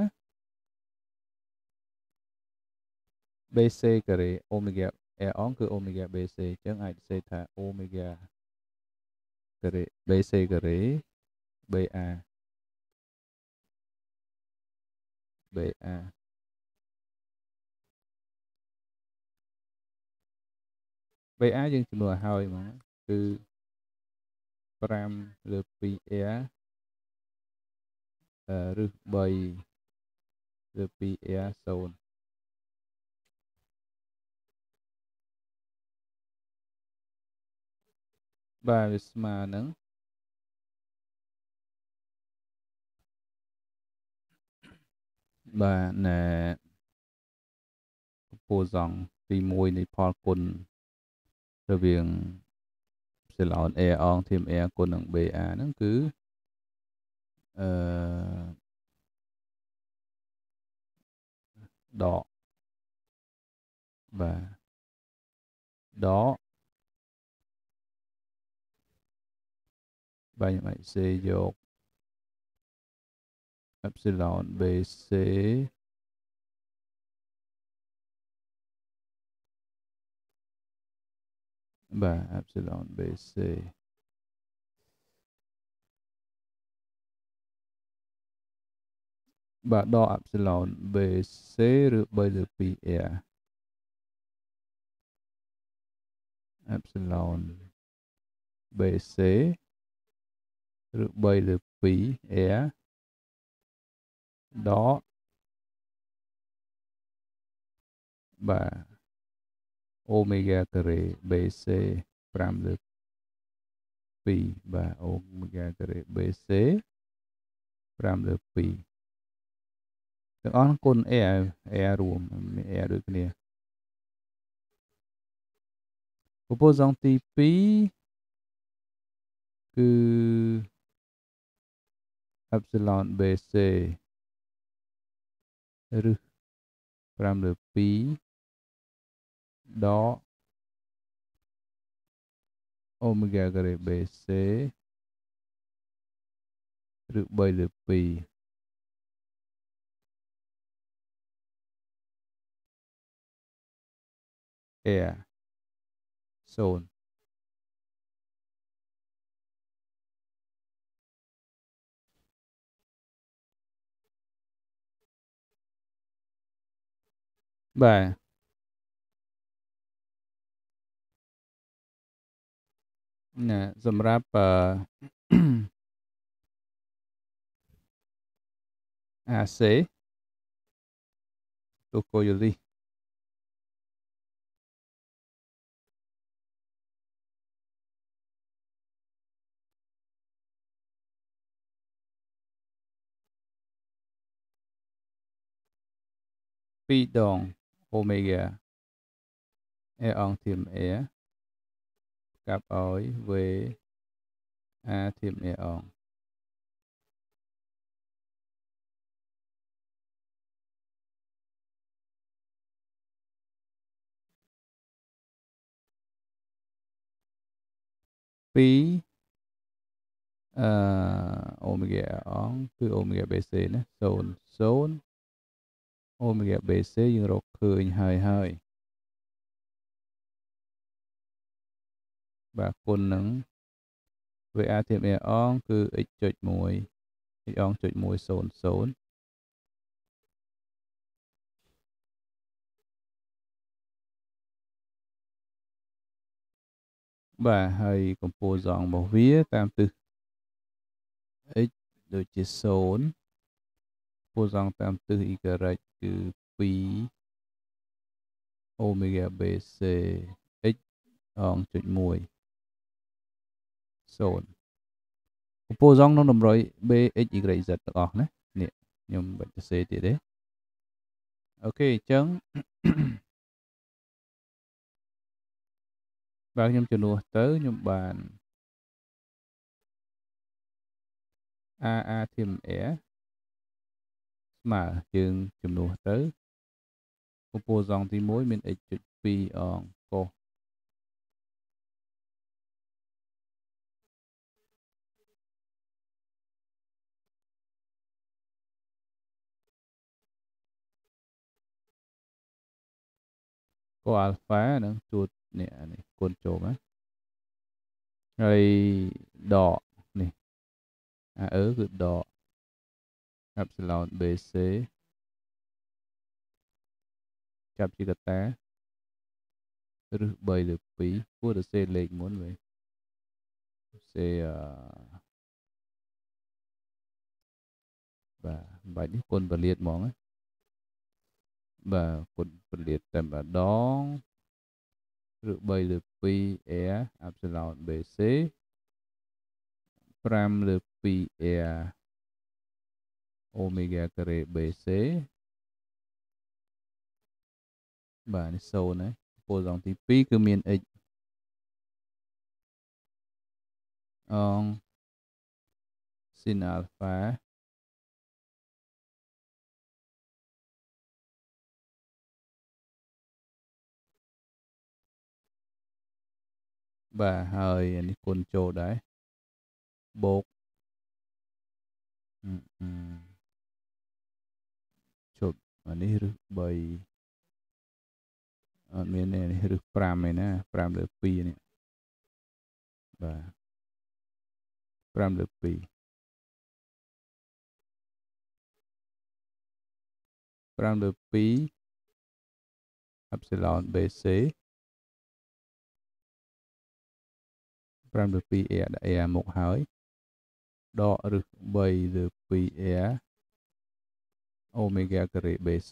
bc ការ៉េ omega a អងគឺ omega bc អញ្ចឹងអាចសេថា omega ការ៉េ bc ការ៉េ ba ba ba យើងជំនួសឲ្យហើយហ្មងគឺ5លើ 2a ឬ3លើ 2a 0បាទវាស្មើនឹងបាទណែពូសងទី1នៃផលគុណរវាង epsilon a អងធៀប a គុណនឹង ba ហ្នឹងគឺអឺដកបាទដកបាទខ្ញុំអាចសេយក epsilon bc បាទ epsilon bc បាទដក epsilon bc ឬ3លើ 2a epsilon bc ឬ3លើ 2a ដកបាទ omega ការ៉េ bc 5លើ 2 បាទ omega ការ៉េ bc 5លើ2ទាំងអស់គុណ air air រួមមាន air ដូចគ្នាពពុះសងទីពីរគឺ epsilon bc ឬ5លើ2ដក omega ការ៉េ bc ឬ3លើ2 air 0បាទណាសម្រាប់អឺ AC ទូកូយូលីពីរដង omega a អងធៀម a កាប់ឲ្យ v a ធៀម a អងពីរអឺ omega a អងគឺ omega bc ណា0 0 omega bc យើងរកឃើញហើយហើយបាទគុណនឹង va ធៀប a អងគឺ x ចុច1 x អងចុច1 0 0បាទហើយកម្ពស់សងរបស់វាតាមទិស x ដូចជា0កម្ពស់សងតាមទិស y គឺ2 omega bc x អងចុច1 0កម្ពស់សងក្នុងតម្រុយ b x y z ទាំងអស់ណានេះខ្ញុំបាច់សរសេរទៀតទេអូខេអញ្ចឹងបើខ្ញុំជំនួសទៅខ្ញុំបាន a a ធៀម a ស្មើយើងជំនួសទៅកម្ពស់សងទី1មាន x ចុច2អងកុសកុស alpha នឹងជួតនេះនេះគុណចូលណាហើយដកនេះ a e គឺដក epsilon bc ចាប់ជាកត្តាឬ3លើ2គួរតែសេលេខមុនវិញសេអឺបាទបាច់នេះគុណពលាតហ្មងណាបាទគុណពលាតតែម្ដងឬ3លើ2 air epsilon bc 5លើ2 air omega ការ៉េ bc បាទនេះ0ណាពោលសងទី2គឺមាន x អង sin alpha បាទហើយអានេះគុណចូលដែរបូកជប់អានេះឬ3អត់មានទេនេះឬ5ឯណា5លើ2នេះបាទ5លើ2 5លើ2 epsilon bc 5លើ2 air ដាក់ air មុខហើយដកឬ3លើ2 air omega ការ៉េ bc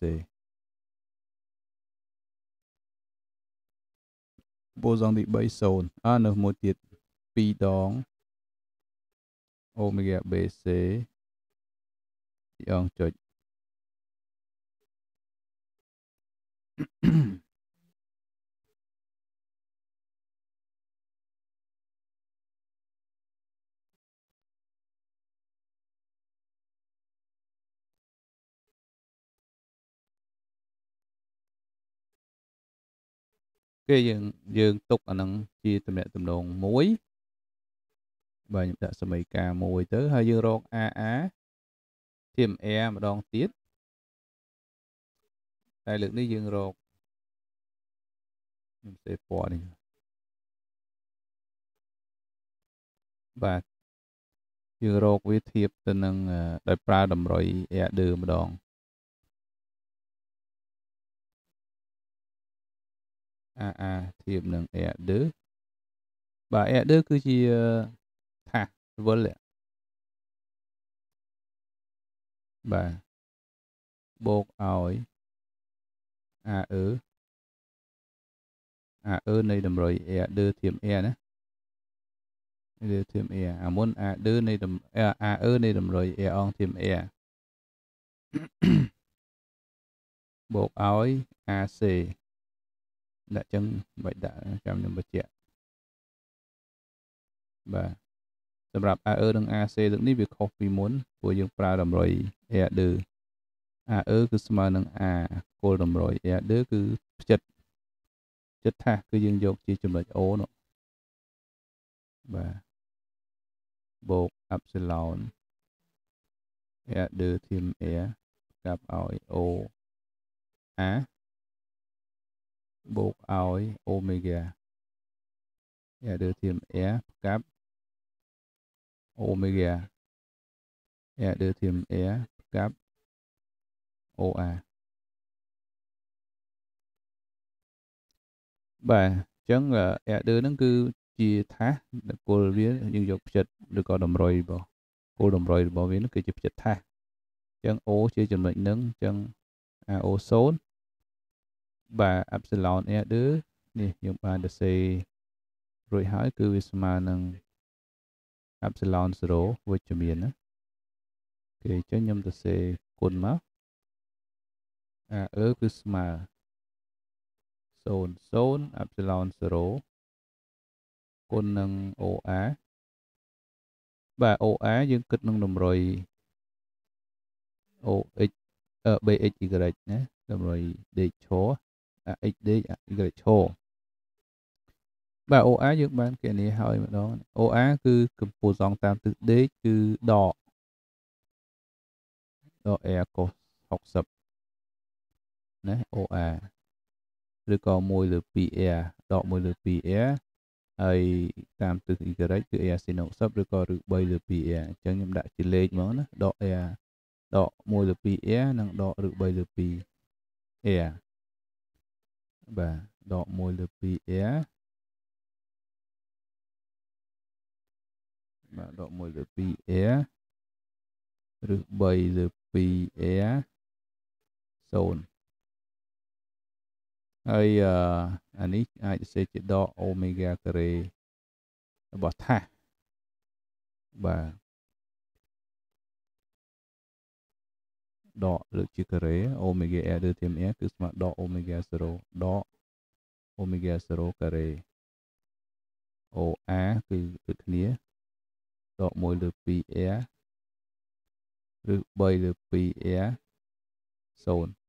បូសងទី3 0អើនៅមួយទៀត2ដង omega bc យងចុច គេយើងយើងទុកអានឹងជាតំណែងតំណងមួយបាទខ្ញុំដាក់សមីការមួយទៅហើយយើងរក AA ធៀប R ម្ដងទៀតតែលើកនេះយើងរកខ្ញុំសេពណ៌នេះបាទយើងរកវាធៀបទៅនឹងដោយប្រើតម្រុយ adder ម្ដង AA ធៀបនឹង adder បាទ adder គឺជាថាសវិលបាទបូកឲ្យ AE AE នៃតម្រុយ adder ធៀប R ណា adder ធៀប R អាមុន adder នៃតម្ AE នៃតម្រុយ R អងធៀប R បូកឲ្យ AC ដាក់ចឹងមិនដាក់ចាំខ្ញុំបញ្ជាក់បាទសម្រាប់ AE និង AC ទឹកនេះវាខុសពីមុនព្រោះយើងប្រើតម្រុយ adder AE គឺស្មើនឹង A គោលតម្រុយ adder គឺផ្ចិតចិត្តថាសគឺយើងយកជាចំណុច O នោះបាទបូក epsilon adder ធៀប R កាប់ឲ្យ O A បូកឲ្យ omega adder ធៀប R កាប់ omega adder ធៀប R កាប់ OA បាទអញ្ចឹង adder ហ្នឹងគឺជាថាសគល់វាយើងយកផ្ចិតឬក៏តម្រុយរបស់គោលតម្រុយរបស់វានោះគឺជាផ្ចិតថាសអញ្ចឹង O ជាចំណុចហ្នឹងអញ្ចឹង a o ศูนย์ បាទ epsilon adder នេះយើងបានទៅសេរួចហើយគឺវាស្មើនឹង epsilon ศูนย์វិជ្ជមានណាគេអញ្ចឹងខ្ញុំទៅសេគុណមក AE គឺស្មើศูนย์ ศูนย์ epsilon ศูนย์គុណនឹង OA បាទ OA យើងគិតនឹងតម្រុយ OX BXY ណាតម្រុយដេកឈរ x ដេក y ឈរបាទ OA យើងបានគណនាហើយម្ដង OA គឺកម្ពស់សងតាមទិសដេកគឺដកដក R cos ហុកសិបណា OA ឬក៏មួយលើ ពី R ដកមួយលើ ពី R ហើយតាមទិស y គឺ R sin ហុកសិបឬក៏ឬបីលើ ពី R អញ្ចឹងខ្ញុំដាក់ជាលេខហ្មងណាដក R ដកមួយលើ ពី R និងដកឬបីលើ ពី R បាទដកមួយលើ ពី R បាទដកមួយលើ ពី R ឬបីលើ ពី R ศูนย์ហើយអានេះអាចសេជាដក omega ការ៉េរបស់ថាសបាទដកលើកជាការ៉េ omega adder ធៀប R គឺស្មើដក omega ศูนย์ដក omega ศูนย์ការ៉េ OA គឺដូចគ្នាដកមួយលើ ពី R ឬបីលើ ពី R ศูนย์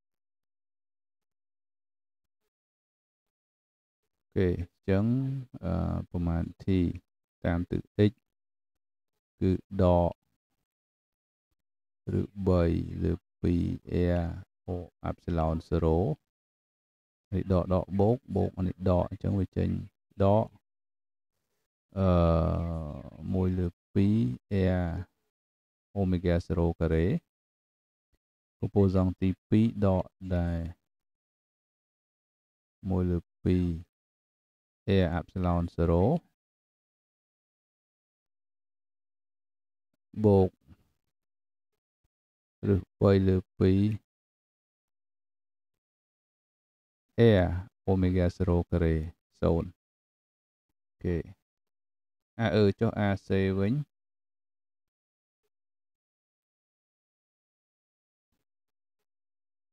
អូខេអញ្ចឹងអឺប្រមាណ t តាមទិស x គឺដកឬបីលើ ពី R O epsilon ศูนย์ហើយដកដកបូកបូកនេះដកអញ្ចឹងវាចេញដកអឺមួយលើ ពី R omega ศูนย์ការ៉េកម្ពស់សង់ទីពីរដកដែរមួយលើ ពី R epsilon ศูนย์បូកឬបីលើ ពី R omega ศูนย์ការ៉េศูนย์អូខេ AE ចុះ AC វិញ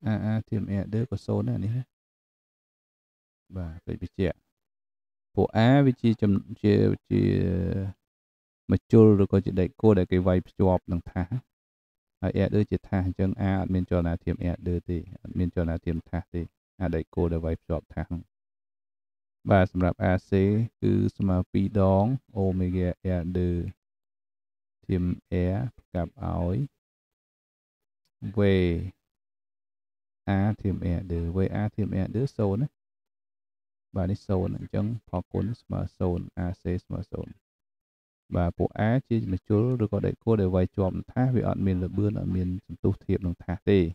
a aធៀប e ដឺក៏សូន្យដែរនេះណាបាទដូចបញ្ជាក់ពួក a វាជាជាជាមជ្ឈុលឬក៏ជាដេកគោលដែលគេវាយភ្ជាប់នឹងថាសហើយ e ដឺជាថាសអញ្ចឹង a អត់មានចលនាធៀប e ដឺទេអត់មានចលនាធៀបថាសទេអាដេកគោលដែលវាយភ្ជាប់ថាសហ្នឹងបាទសម្រាប់ ac គឺស្មើពីរដង omega e ដឺធៀប air ផ្កាប់ឲ្យ v a ធៀប e ដឺ v a ធៀប e ដឺសូន្យណាបាទនេះសូន្យអញ្ចឹងផលគុណស្មើសូន្យ ac ស្មើសូន្យបាទពួក a ជាមជ្ឈុលឬក៏ដេកគោលដែលវាយជាប់នឹងថាសវាអត់មានលបឿនអត់មានសន្ទុះធៀបនឹងថាសទេ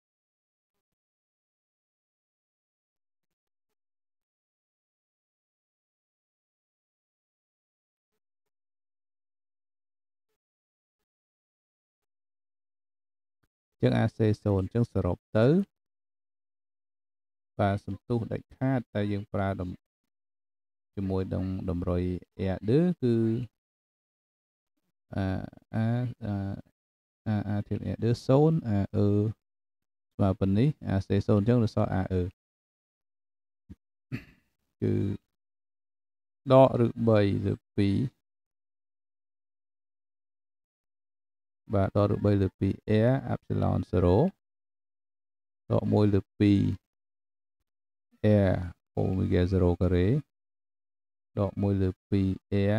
អញ្ចឹង ac សូន្យអញ្ចឹងសរុបទៅបាទសន្ទុះដាច់ខាតតែយើងប្រើជាមួយនឹងតម្រុយ e ដឺគឺអាអាអាអាធៀប e ដឺសូន្យអាអឺស្មើប៉ុណ្នេះ ac សូន្យអញ្ចឹងរសល់ a អឺគឺដកឬបីលើពីរបាទដកឬបីលើពីរ air epsilon 0ដកមួយលើពីរ air omega 0ការ៉េដកមួយលើពីរ air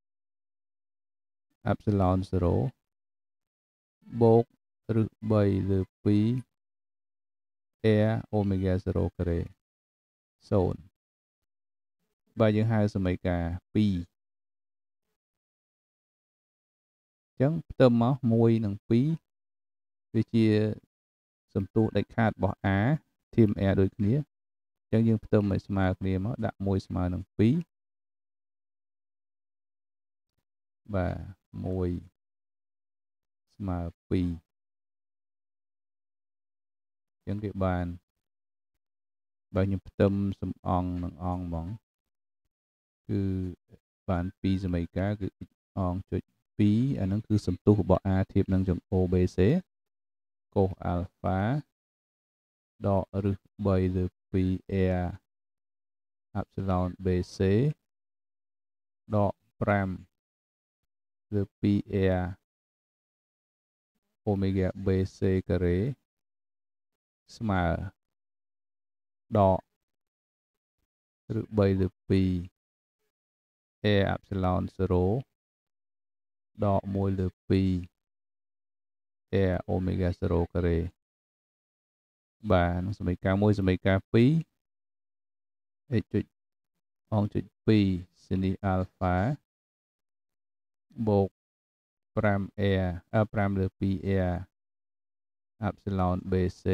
epsilon 0បូកឬបីលើពីរ air omega 0ការ៉េសូន្យបាទយើងហៅសមីការពីរអញ្ចឹងផ្ទឹមមកមួយនិងពីរវាជាសន្ទុះដាច់ខាតរបស់ a ធៀប air ដូចគ្នាអញ្ចឹងយើងផ្ទឹមឲ្យស្មើគ្នាមកដាក់មួយស្មើនឹងពីរបាទមួយស្មើពីរអញ្ចឹងគេបានបើខ្ញុំផ្ទឹមសំអងនឹងអងហ្មងគឺបានពីរសមីការគឺ x អងចុចពីរអាហ្នឹងគឺសន្ទុះរបស់ a ធៀបនឹងចង្អូ bc cos alpha ដកឫសបីលើពីរ air epsilon bc ដកប្រាំលើពីរ air omega bc ការ៉េស្មើដកឬបីលើពីរ air epsilon 0ដកមួយលើពីរ air omega 0ការ៉េបាទនឹងសមីការមួយសមីការពីរ x ចុចអងចុចពីរsin alpha បូកប្រាំ air អឺប្រាំលើពីរ air epsilon bc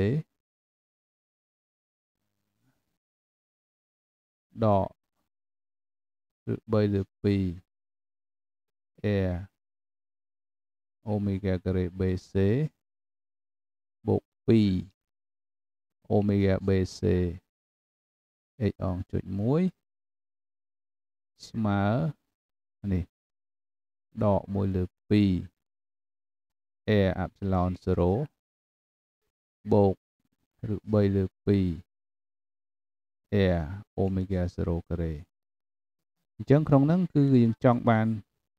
ដកឬបីលើពីរ air omega ការ៉េ bc បូកពីរ omega bc x អងចុចមួយស្មើនេះដកមួយលើពីរ air epsilon 0បូកឬបីលើពីរ air omega 0ការ៉េអញ្ចឹងក្នុងហ្នឹងគឺយើងចង់បាន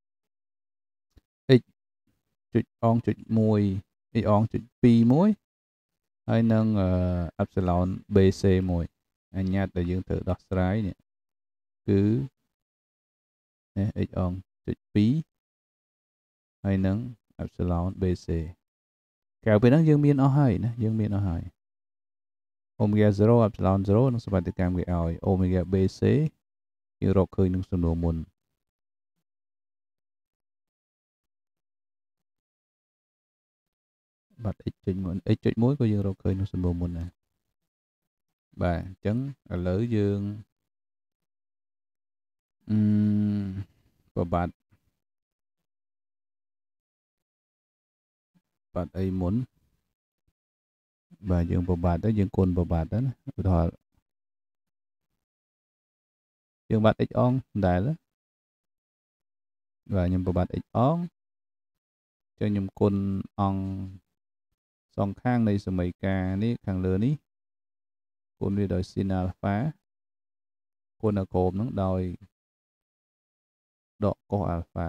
x ចុចអងចុចមួយ x អងចុចពីរមួយហើយនឹង epsilon bc មួយអញ្ញត្តិដែលយើងត្រូវដោះស្រាយនេះគឺនេះ x អងចុចពីរហើយនឹង epsilon bc ក្រៅពីហ្នឹងយើងមានអស់ហើយណាយើងមានអស់ហើយ omega 0 epsilon 0នឹងសវត្ថិកម្មគេឲ្យ omega bc យើងរកឃើញនឹងសំណួរមុនបាទ x ចុចមួយ x ចុចមួយក៏យើងរកឃើញនឹងសំណួរមុនដែរបាទអញ្ចឹងឥឡូវយើងអឺប្របាទបាទអីមុនបាទយើងប្របាទទៅយើងគុណប្របាទទៅណាឧទាហរណ៍យើងបាទ x អងដែរបាទខ្ញុំប្របាទ x អងអញ្ចឹងខ្ញុំគុណអង្គสองข้างในสมัยกาនេះខាងលើនេះគុណវាដោយ sin alpha គុណអាក្រូមហ្នឹងដោយដក cos alpha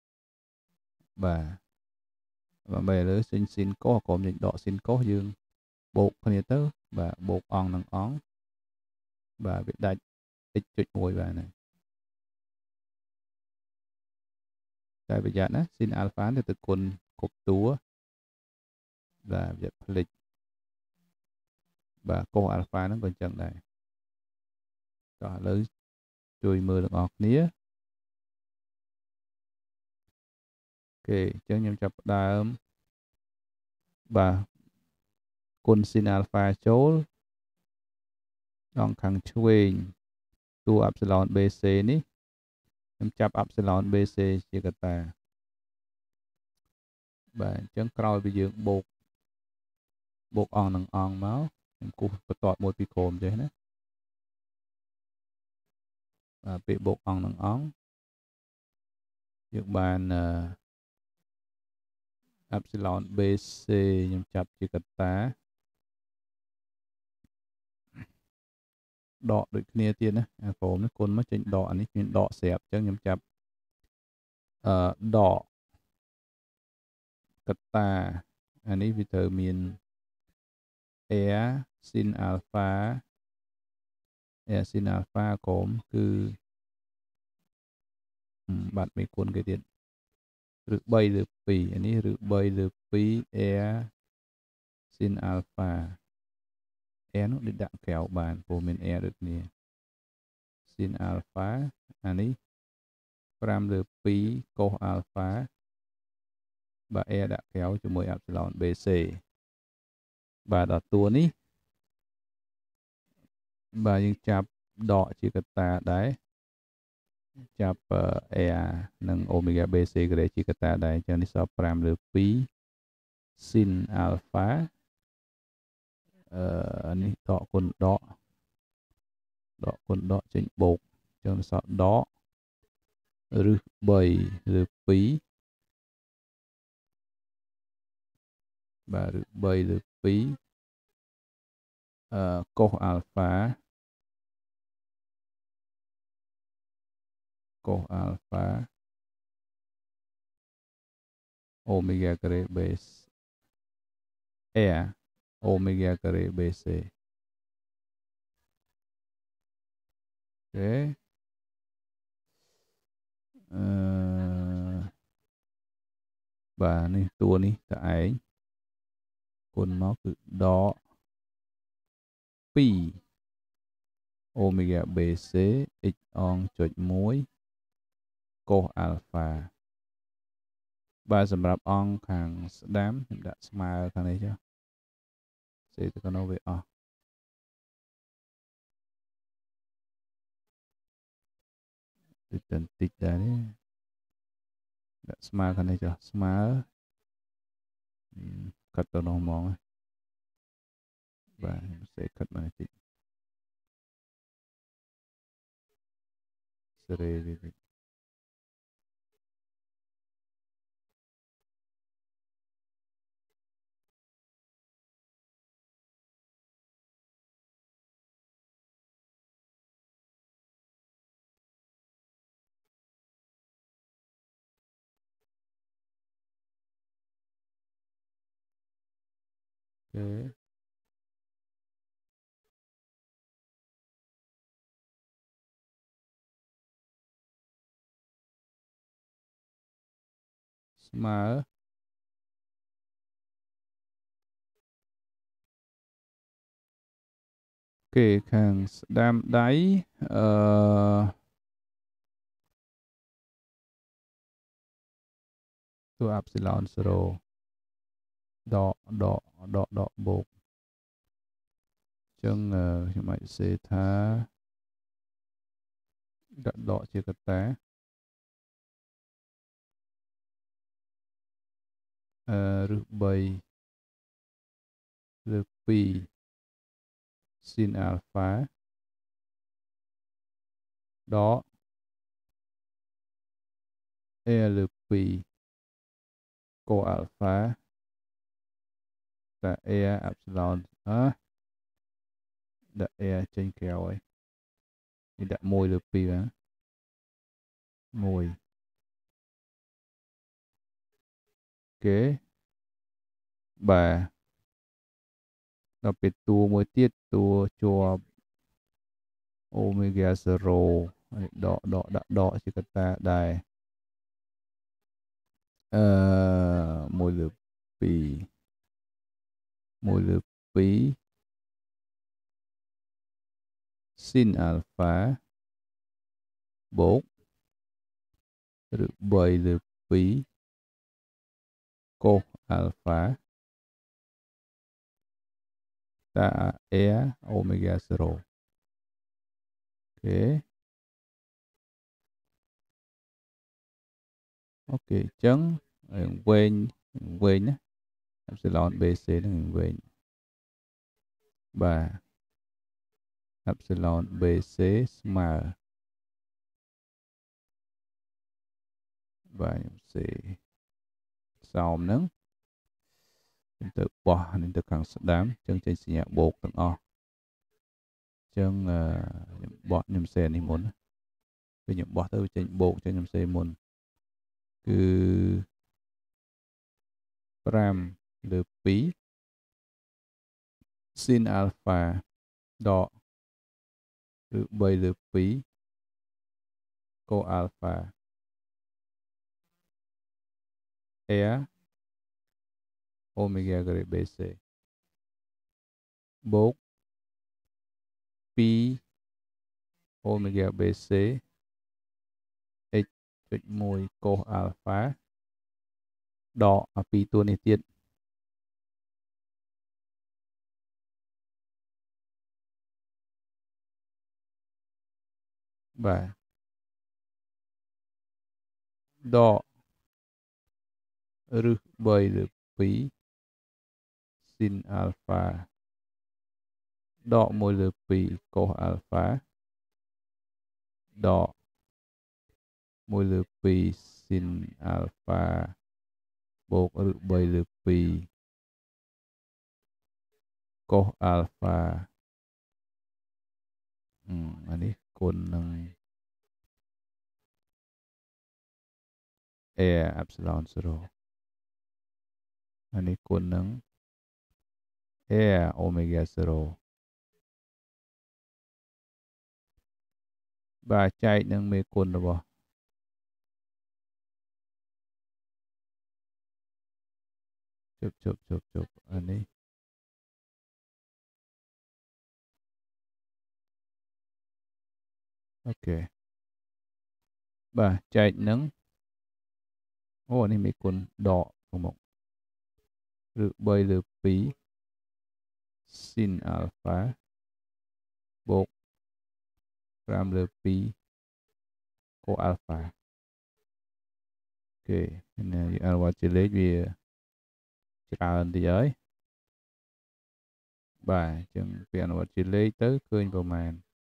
បាទដើម្បីឥឡូវចេញ sin cos អាក្រូមចេញដក sin cos យើងបូកគ្នាទៅបាទបូកអង្គនឹងអង្គបាទវាដាច់ x ចុចមួយបាទហ្នឹងតែប្រយ័ត្នណា sin alpha ទៅទៅគុណគ្រប់តួបាទប្រយ័ត្នភ្លេចបាទ cos alpha ហ្នឹងក៏អញ្ចឹងដែរតោះឥឡូវជួយមើលទាំងអស់គ្នាអូខេអញ្ចឹងខ្ញុំចាប់ផ្ដើមបាទគុណ sin alpha ចូលដងខាងឆ្វេងតួ epsilon bc នេះខ្ញុំចាប់ epsilon bc ជាកត្តាបាទអញ្ចឹងក្រោយពីយើងបូកបូកអង្គនឹងអង្គមកខ្ញុំគូសបន្ទាត់មួយពីក្រោមចេះណាបាទពេលបូកអង្គនឹងអង្គយើងបានអឺ epsilon bc ខ្ញុំចាប់ជាកត្តាដកដូចគ្នាទៀតណាអាក្រោមនេះគុណមកចេញដកអានេះមានដកស្រាប់អញ្ចឹងខ្ញុំចាប់អឺដកកត្តាអានេះវាត្រូវមាន air sin alpha air sin alpha ក្រោមគឺបាត់មេគុណគេទៀតឬ3លើ2អានេះឬ3លើ2 air sin alpha air នោះដូចដាក់ក្រៅបានព្រោះមាន air ដូចគ្នា sin alpha អានេះ5លើ2 cos alpha បាទ air ដាក់ក្រៅជាមួយ epsilon bc បាទដល់តួនេះបាទយើងចាប់ដកជាកត្តាដែរចាប់ air និង omega bc ក្រេជាកត្តាដែរអញ្ចឹងនេះសល់5លើ2 sin alpha អឺនេះដកគុណដកដកគុណដកចេញបូកអញ្ចឹងសល់ដកឬ3លើ2បាទឬ3លើ2អឺ cos alpha cos alpha omega ការ៉េ base air omega ការ៉េ bc អូខេអឺបាទនេះតួនេះតឯងគុណមកគឺដក2 omega bc x អងចុច1 cos alpha បាទសម្រាប់អង្គខាងស្ដាំខ្ញុំដាក់ស្មើខាងនេះចុះសេទៅកណោវាអស់តិចតិចដែរនេះដាក់ស្មើខាងនេះចុះស្មើកាត់ទៅនោះហ្មងបាទសេកាត់មកតិចសេរីតិចអូខេស្មើគេខាងស្ដាំដៃអឺតួ epsilon 0ដកដកដកដកបូកអញ្ចឹងខ្ញុំអាចសេថាដាក់ដកជាកត្តាអឺឬ3លើ2 sin alpha ដក a លើ2 cos alpha ta e epsilon á đặt e trên kéo ấy thì đặt môi được pi á môi kế bà nó bị tua môi tiết tua cho omega zero đọ đọ đọ đọ chỉ cần ta đài ờ môi được pi môi được pi sin alpha bốn được bảy được pi cô alpha ta e omega zero ok ok chấn quên quên nhé epsilon bc nó quên ba epsilon bc small ba c sau nắng tự bỏ nên tự càng đám chân trên xì nhẹ bột từng o chân bỏ nhầm xe này muốn bây giờ bỏ tới trên bộ cho nhầm xe muốn cứ ram được phí sin alpha đọ được bảy được phí cô alpha e omega gray bc bốn pi omega bc x chụp môi cô alpha đọ ở pi tua này tiết và đọ rư bảy được phí sin alpha đọ môi được phí cô alpha đọ môi được phí sin alpha bột rư bảy được phí cô alpha ừ, anh ấy con nâng e epsilon zero anh ấy con nâng e omega zero bà chạy nâng mê con rồi bỏ chụp chụp chụp chụp anh ấy ok bà chạy nâng ô anh ấy mê con đỏ không mộng rự bơi lửa phí sin alpha bột gram lửa phí cô alpha ok này alpha chỉ lấy vìច្រើនតិចហើយបាទអញ្ចឹងពេលអនុវត្តជាលេខទៅឃើញប្រមាណ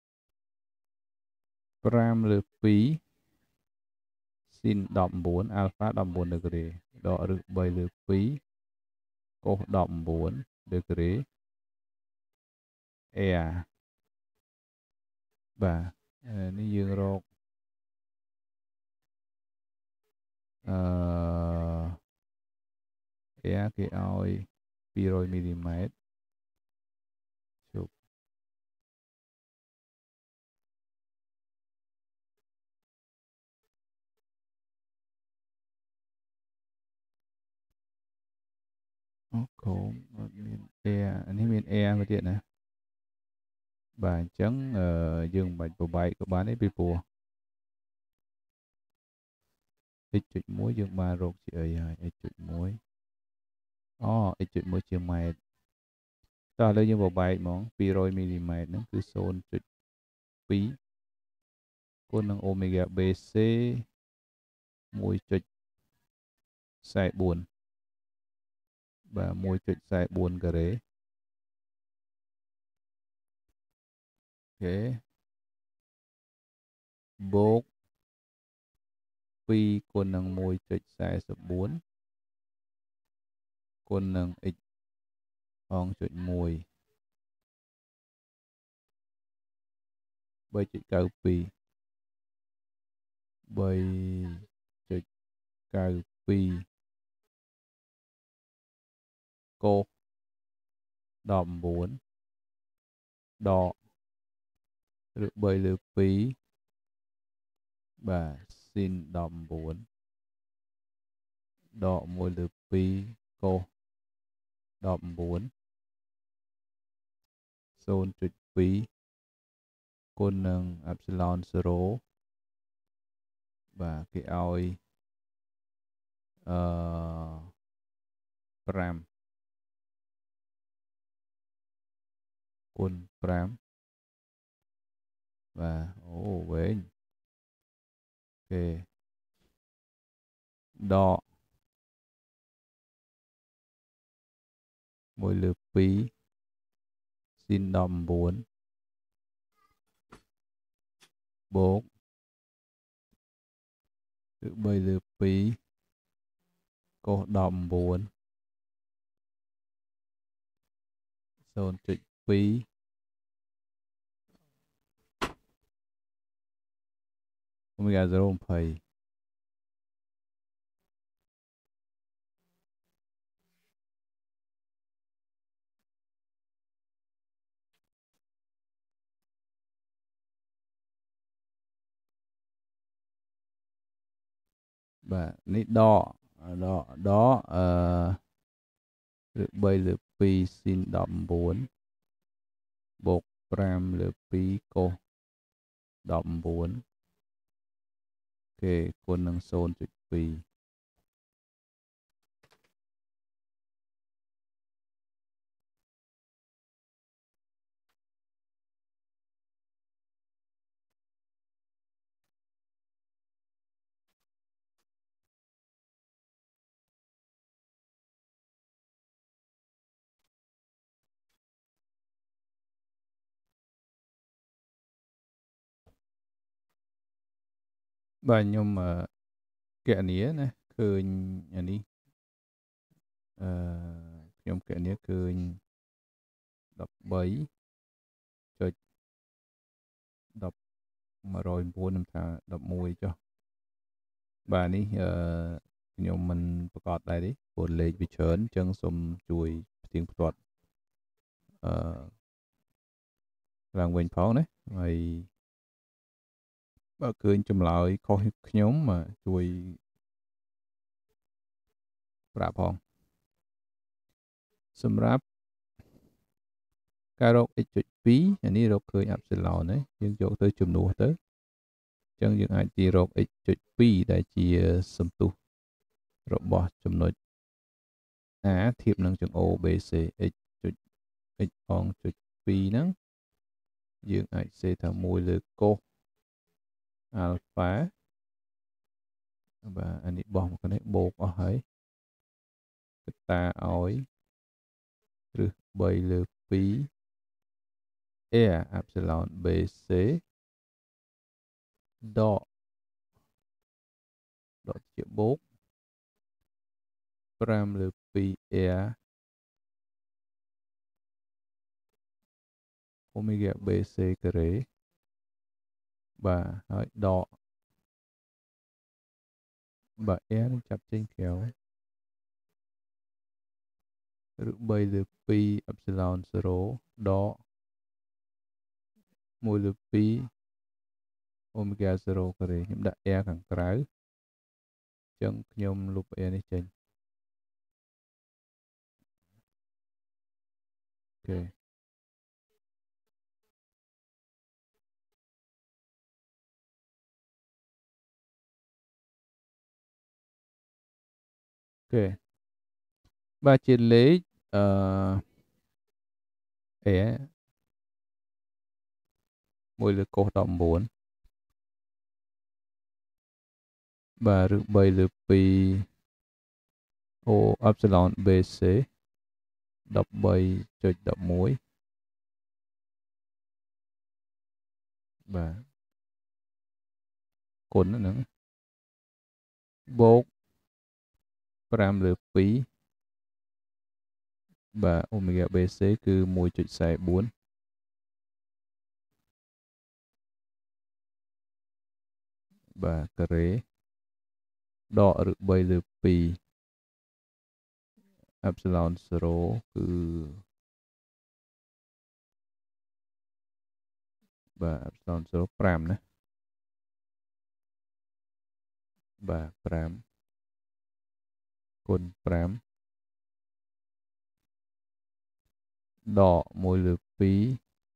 5លើ2 sin 19 alpha 19 degree ដកឬ3លើ2 cos 19 degree air បាទនេះយើងរកអឺ air គេឲ្យ200 មីលីម៉ែត្រជប់អូខូមមាន air នេះមាន air មួយទៀតណាបាទអញ្ចឹងយើងមិនបាច់ប្របែកក៏បានទេពីព្រោះ x.1 យើងបានរកជាអីហើយ x.1 អូ x.1 ជាម៉ែត្រតោះឥឡូវយើងប្របែកហ្មង200មីលីម៉ែត្រហ្នឹងគឺ 0.2 គុណនឹង omega bc 1.44 បាទ 1.44 ការ៉េអូខេបូក2គុណនឹង 1.44 គុណនឹង x không chụp mùi bay chụp cao pi bay chụp cao pi cô đòm bốn đọ được bay lượt phí bà xin đòm bốn đọ mùi lượt phí cô đòm bốn xôn chụp phí côn nâng epsilon zero và cái oi uh, pram côn pram và ồ oh, về ok đọ mùi lượt phí xin đòm bốn bốn được bay lượt phí cô đòm bốn xôn chụp phí omega zero phẩy và ní đo đo đó uh, lượt bay lượt phí xin đòm bốn bột pram lượt phí cô đòm bốn ok cô nâng xôn chụp phí và nhưng mà kẻนี้นะคืออันนี้เอ่อខ្ញុំកែនេះគឺដប់បីចុចដប់មួយរយ៩ខ្ញុំថាដប់មួយចុះបាទនេះអឺខ្ញុំមិនប្រកាសដែរទេព្រោះលេខវាច្រើនអញ្ចឹងសូមជួយផ្ទៀងផ្ទាត់អឺឡើងវិញផងណាហើយបើឃើញចម្លើយខុសខ្ញុំជួយប្រាប់ផងសម្រាប់ការរក x ចុចពីរអានេះរកឃើញ epsilon ណាយើងយកទៅជំនួសទៅអញ្ចឹងយើងអាចទីរក x ចុចពីរដែលជាសន្ទុះរបស់ចំណុច a ធៀបនឹងចង្អូ bc x ចុច x ផងចុចពីរហ្នឹងយើងអាចសេថាមួយលើកូស alpha បាទអានេះបោះមកនេះបូកអស់ហើយកតាឲ្យឬបីលើពីរ a epsilon bc ដកដកជាបូកប្រាំលើពីរ a omega bc ការ៉េបាទហើយដកបាទ a នឹងចាប់ចេញក្រៅឬបីលើពីរ epsilon zero ដកមួយលើពីរ omega zero ការ៉េខ្ញុំដាក់ a ខាងក្រៅអញ្ចឹងខ្ញុំលុប a នេះចេញអូខេអូខេបាទជាលេខអឺ a មួយលើកូសដប់៩បាទឬបីលើពីរ o epsilon bc ដប់បីចុចដប់មួយបាទគុណហ្នឹងបូកប្រាំលើពីរ Và omega bê xê cứ một phẩy bốn bốn. Và carré đọ rực bay lượt pi epsilon zero cứ và epsilon zero pram nè. Và pram côn pram đọ một lượt pi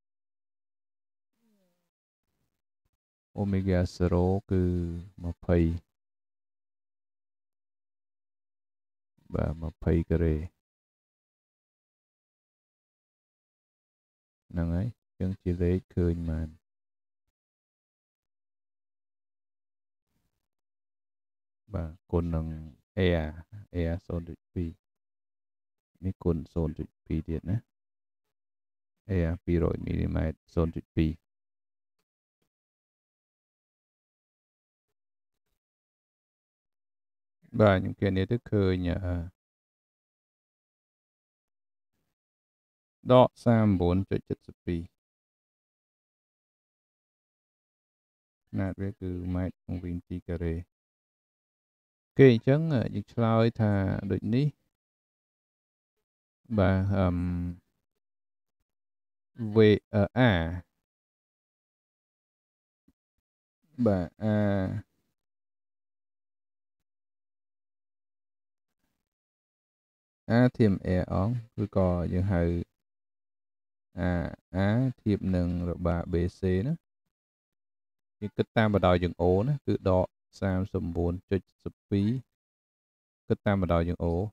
omega zero cứ một phẩy và một phẩy carré năng ấy chân chỉ lấy khơi mà và côn năng e e son được pi ní côn son được pi điện nè e pi rồi mm son được pi và những cái này tức khơi nhờ đọ sam bốn chọi chất pi nát với cứ mai trong viên ti carré cái chấn ở những slide thà đôi ní và um, về ở a và a a thêm e ón cứ có những hơi a a thêm nâng rồi ba b c đó cái kết tam vào đòi dừng ổ đó cứ đọ sam sum bốn cho sub phí kết tam vào đòi dừng ổ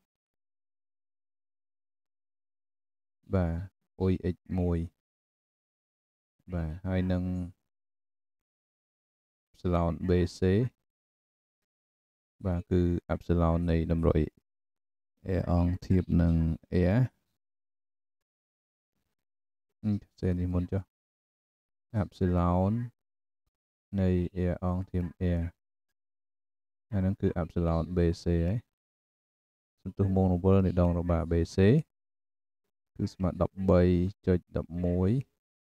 và ôi x mùi và hai nâng epsilon bc và cứ epsilon này nằm rồi e on thiệp nâng e ừ, sẽ đi muốn cho epsilon này e on thiệp e hay nó cứ epsilon bc ấy tôi môn một bữa này đong rồi bà bc cứ mà đọc bay cho đọc muối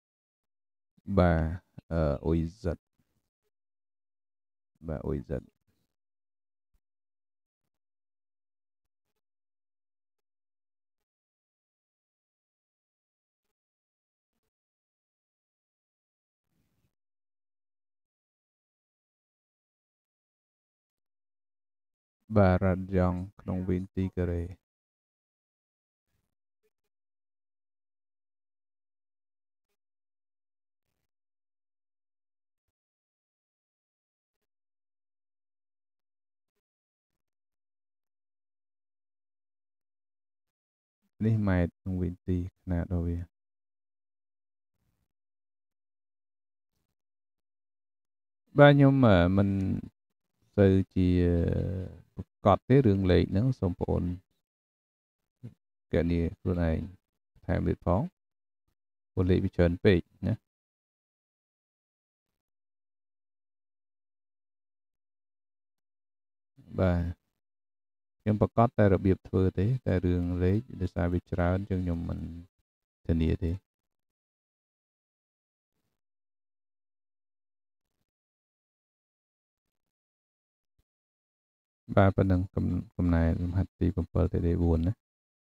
và uh, ôi giật và ôi giật và ra dòng trong viên ti carréនេះម៉ែត្រក្នុងវិនទីຂនាតរបស់វាបាទខ្ញុំមិនសូវជាប្រកបទេរឿងលេខហ្នឹងសូមបងប្អូនកញ្ញាខ្លួនឯងថែមទៀតផងព្រោះលេខវាច្រើនពេកណាបាទខ្ញុំប្រកបតែរបៀបធ្វើទេតែរឿងលេខដោយសារវាច្រើនជាងខ្ញុំមិនធានាទេបាទប៉ុណ្ណឹងកំណែលំហាត់ទី7ទៅទី4ណា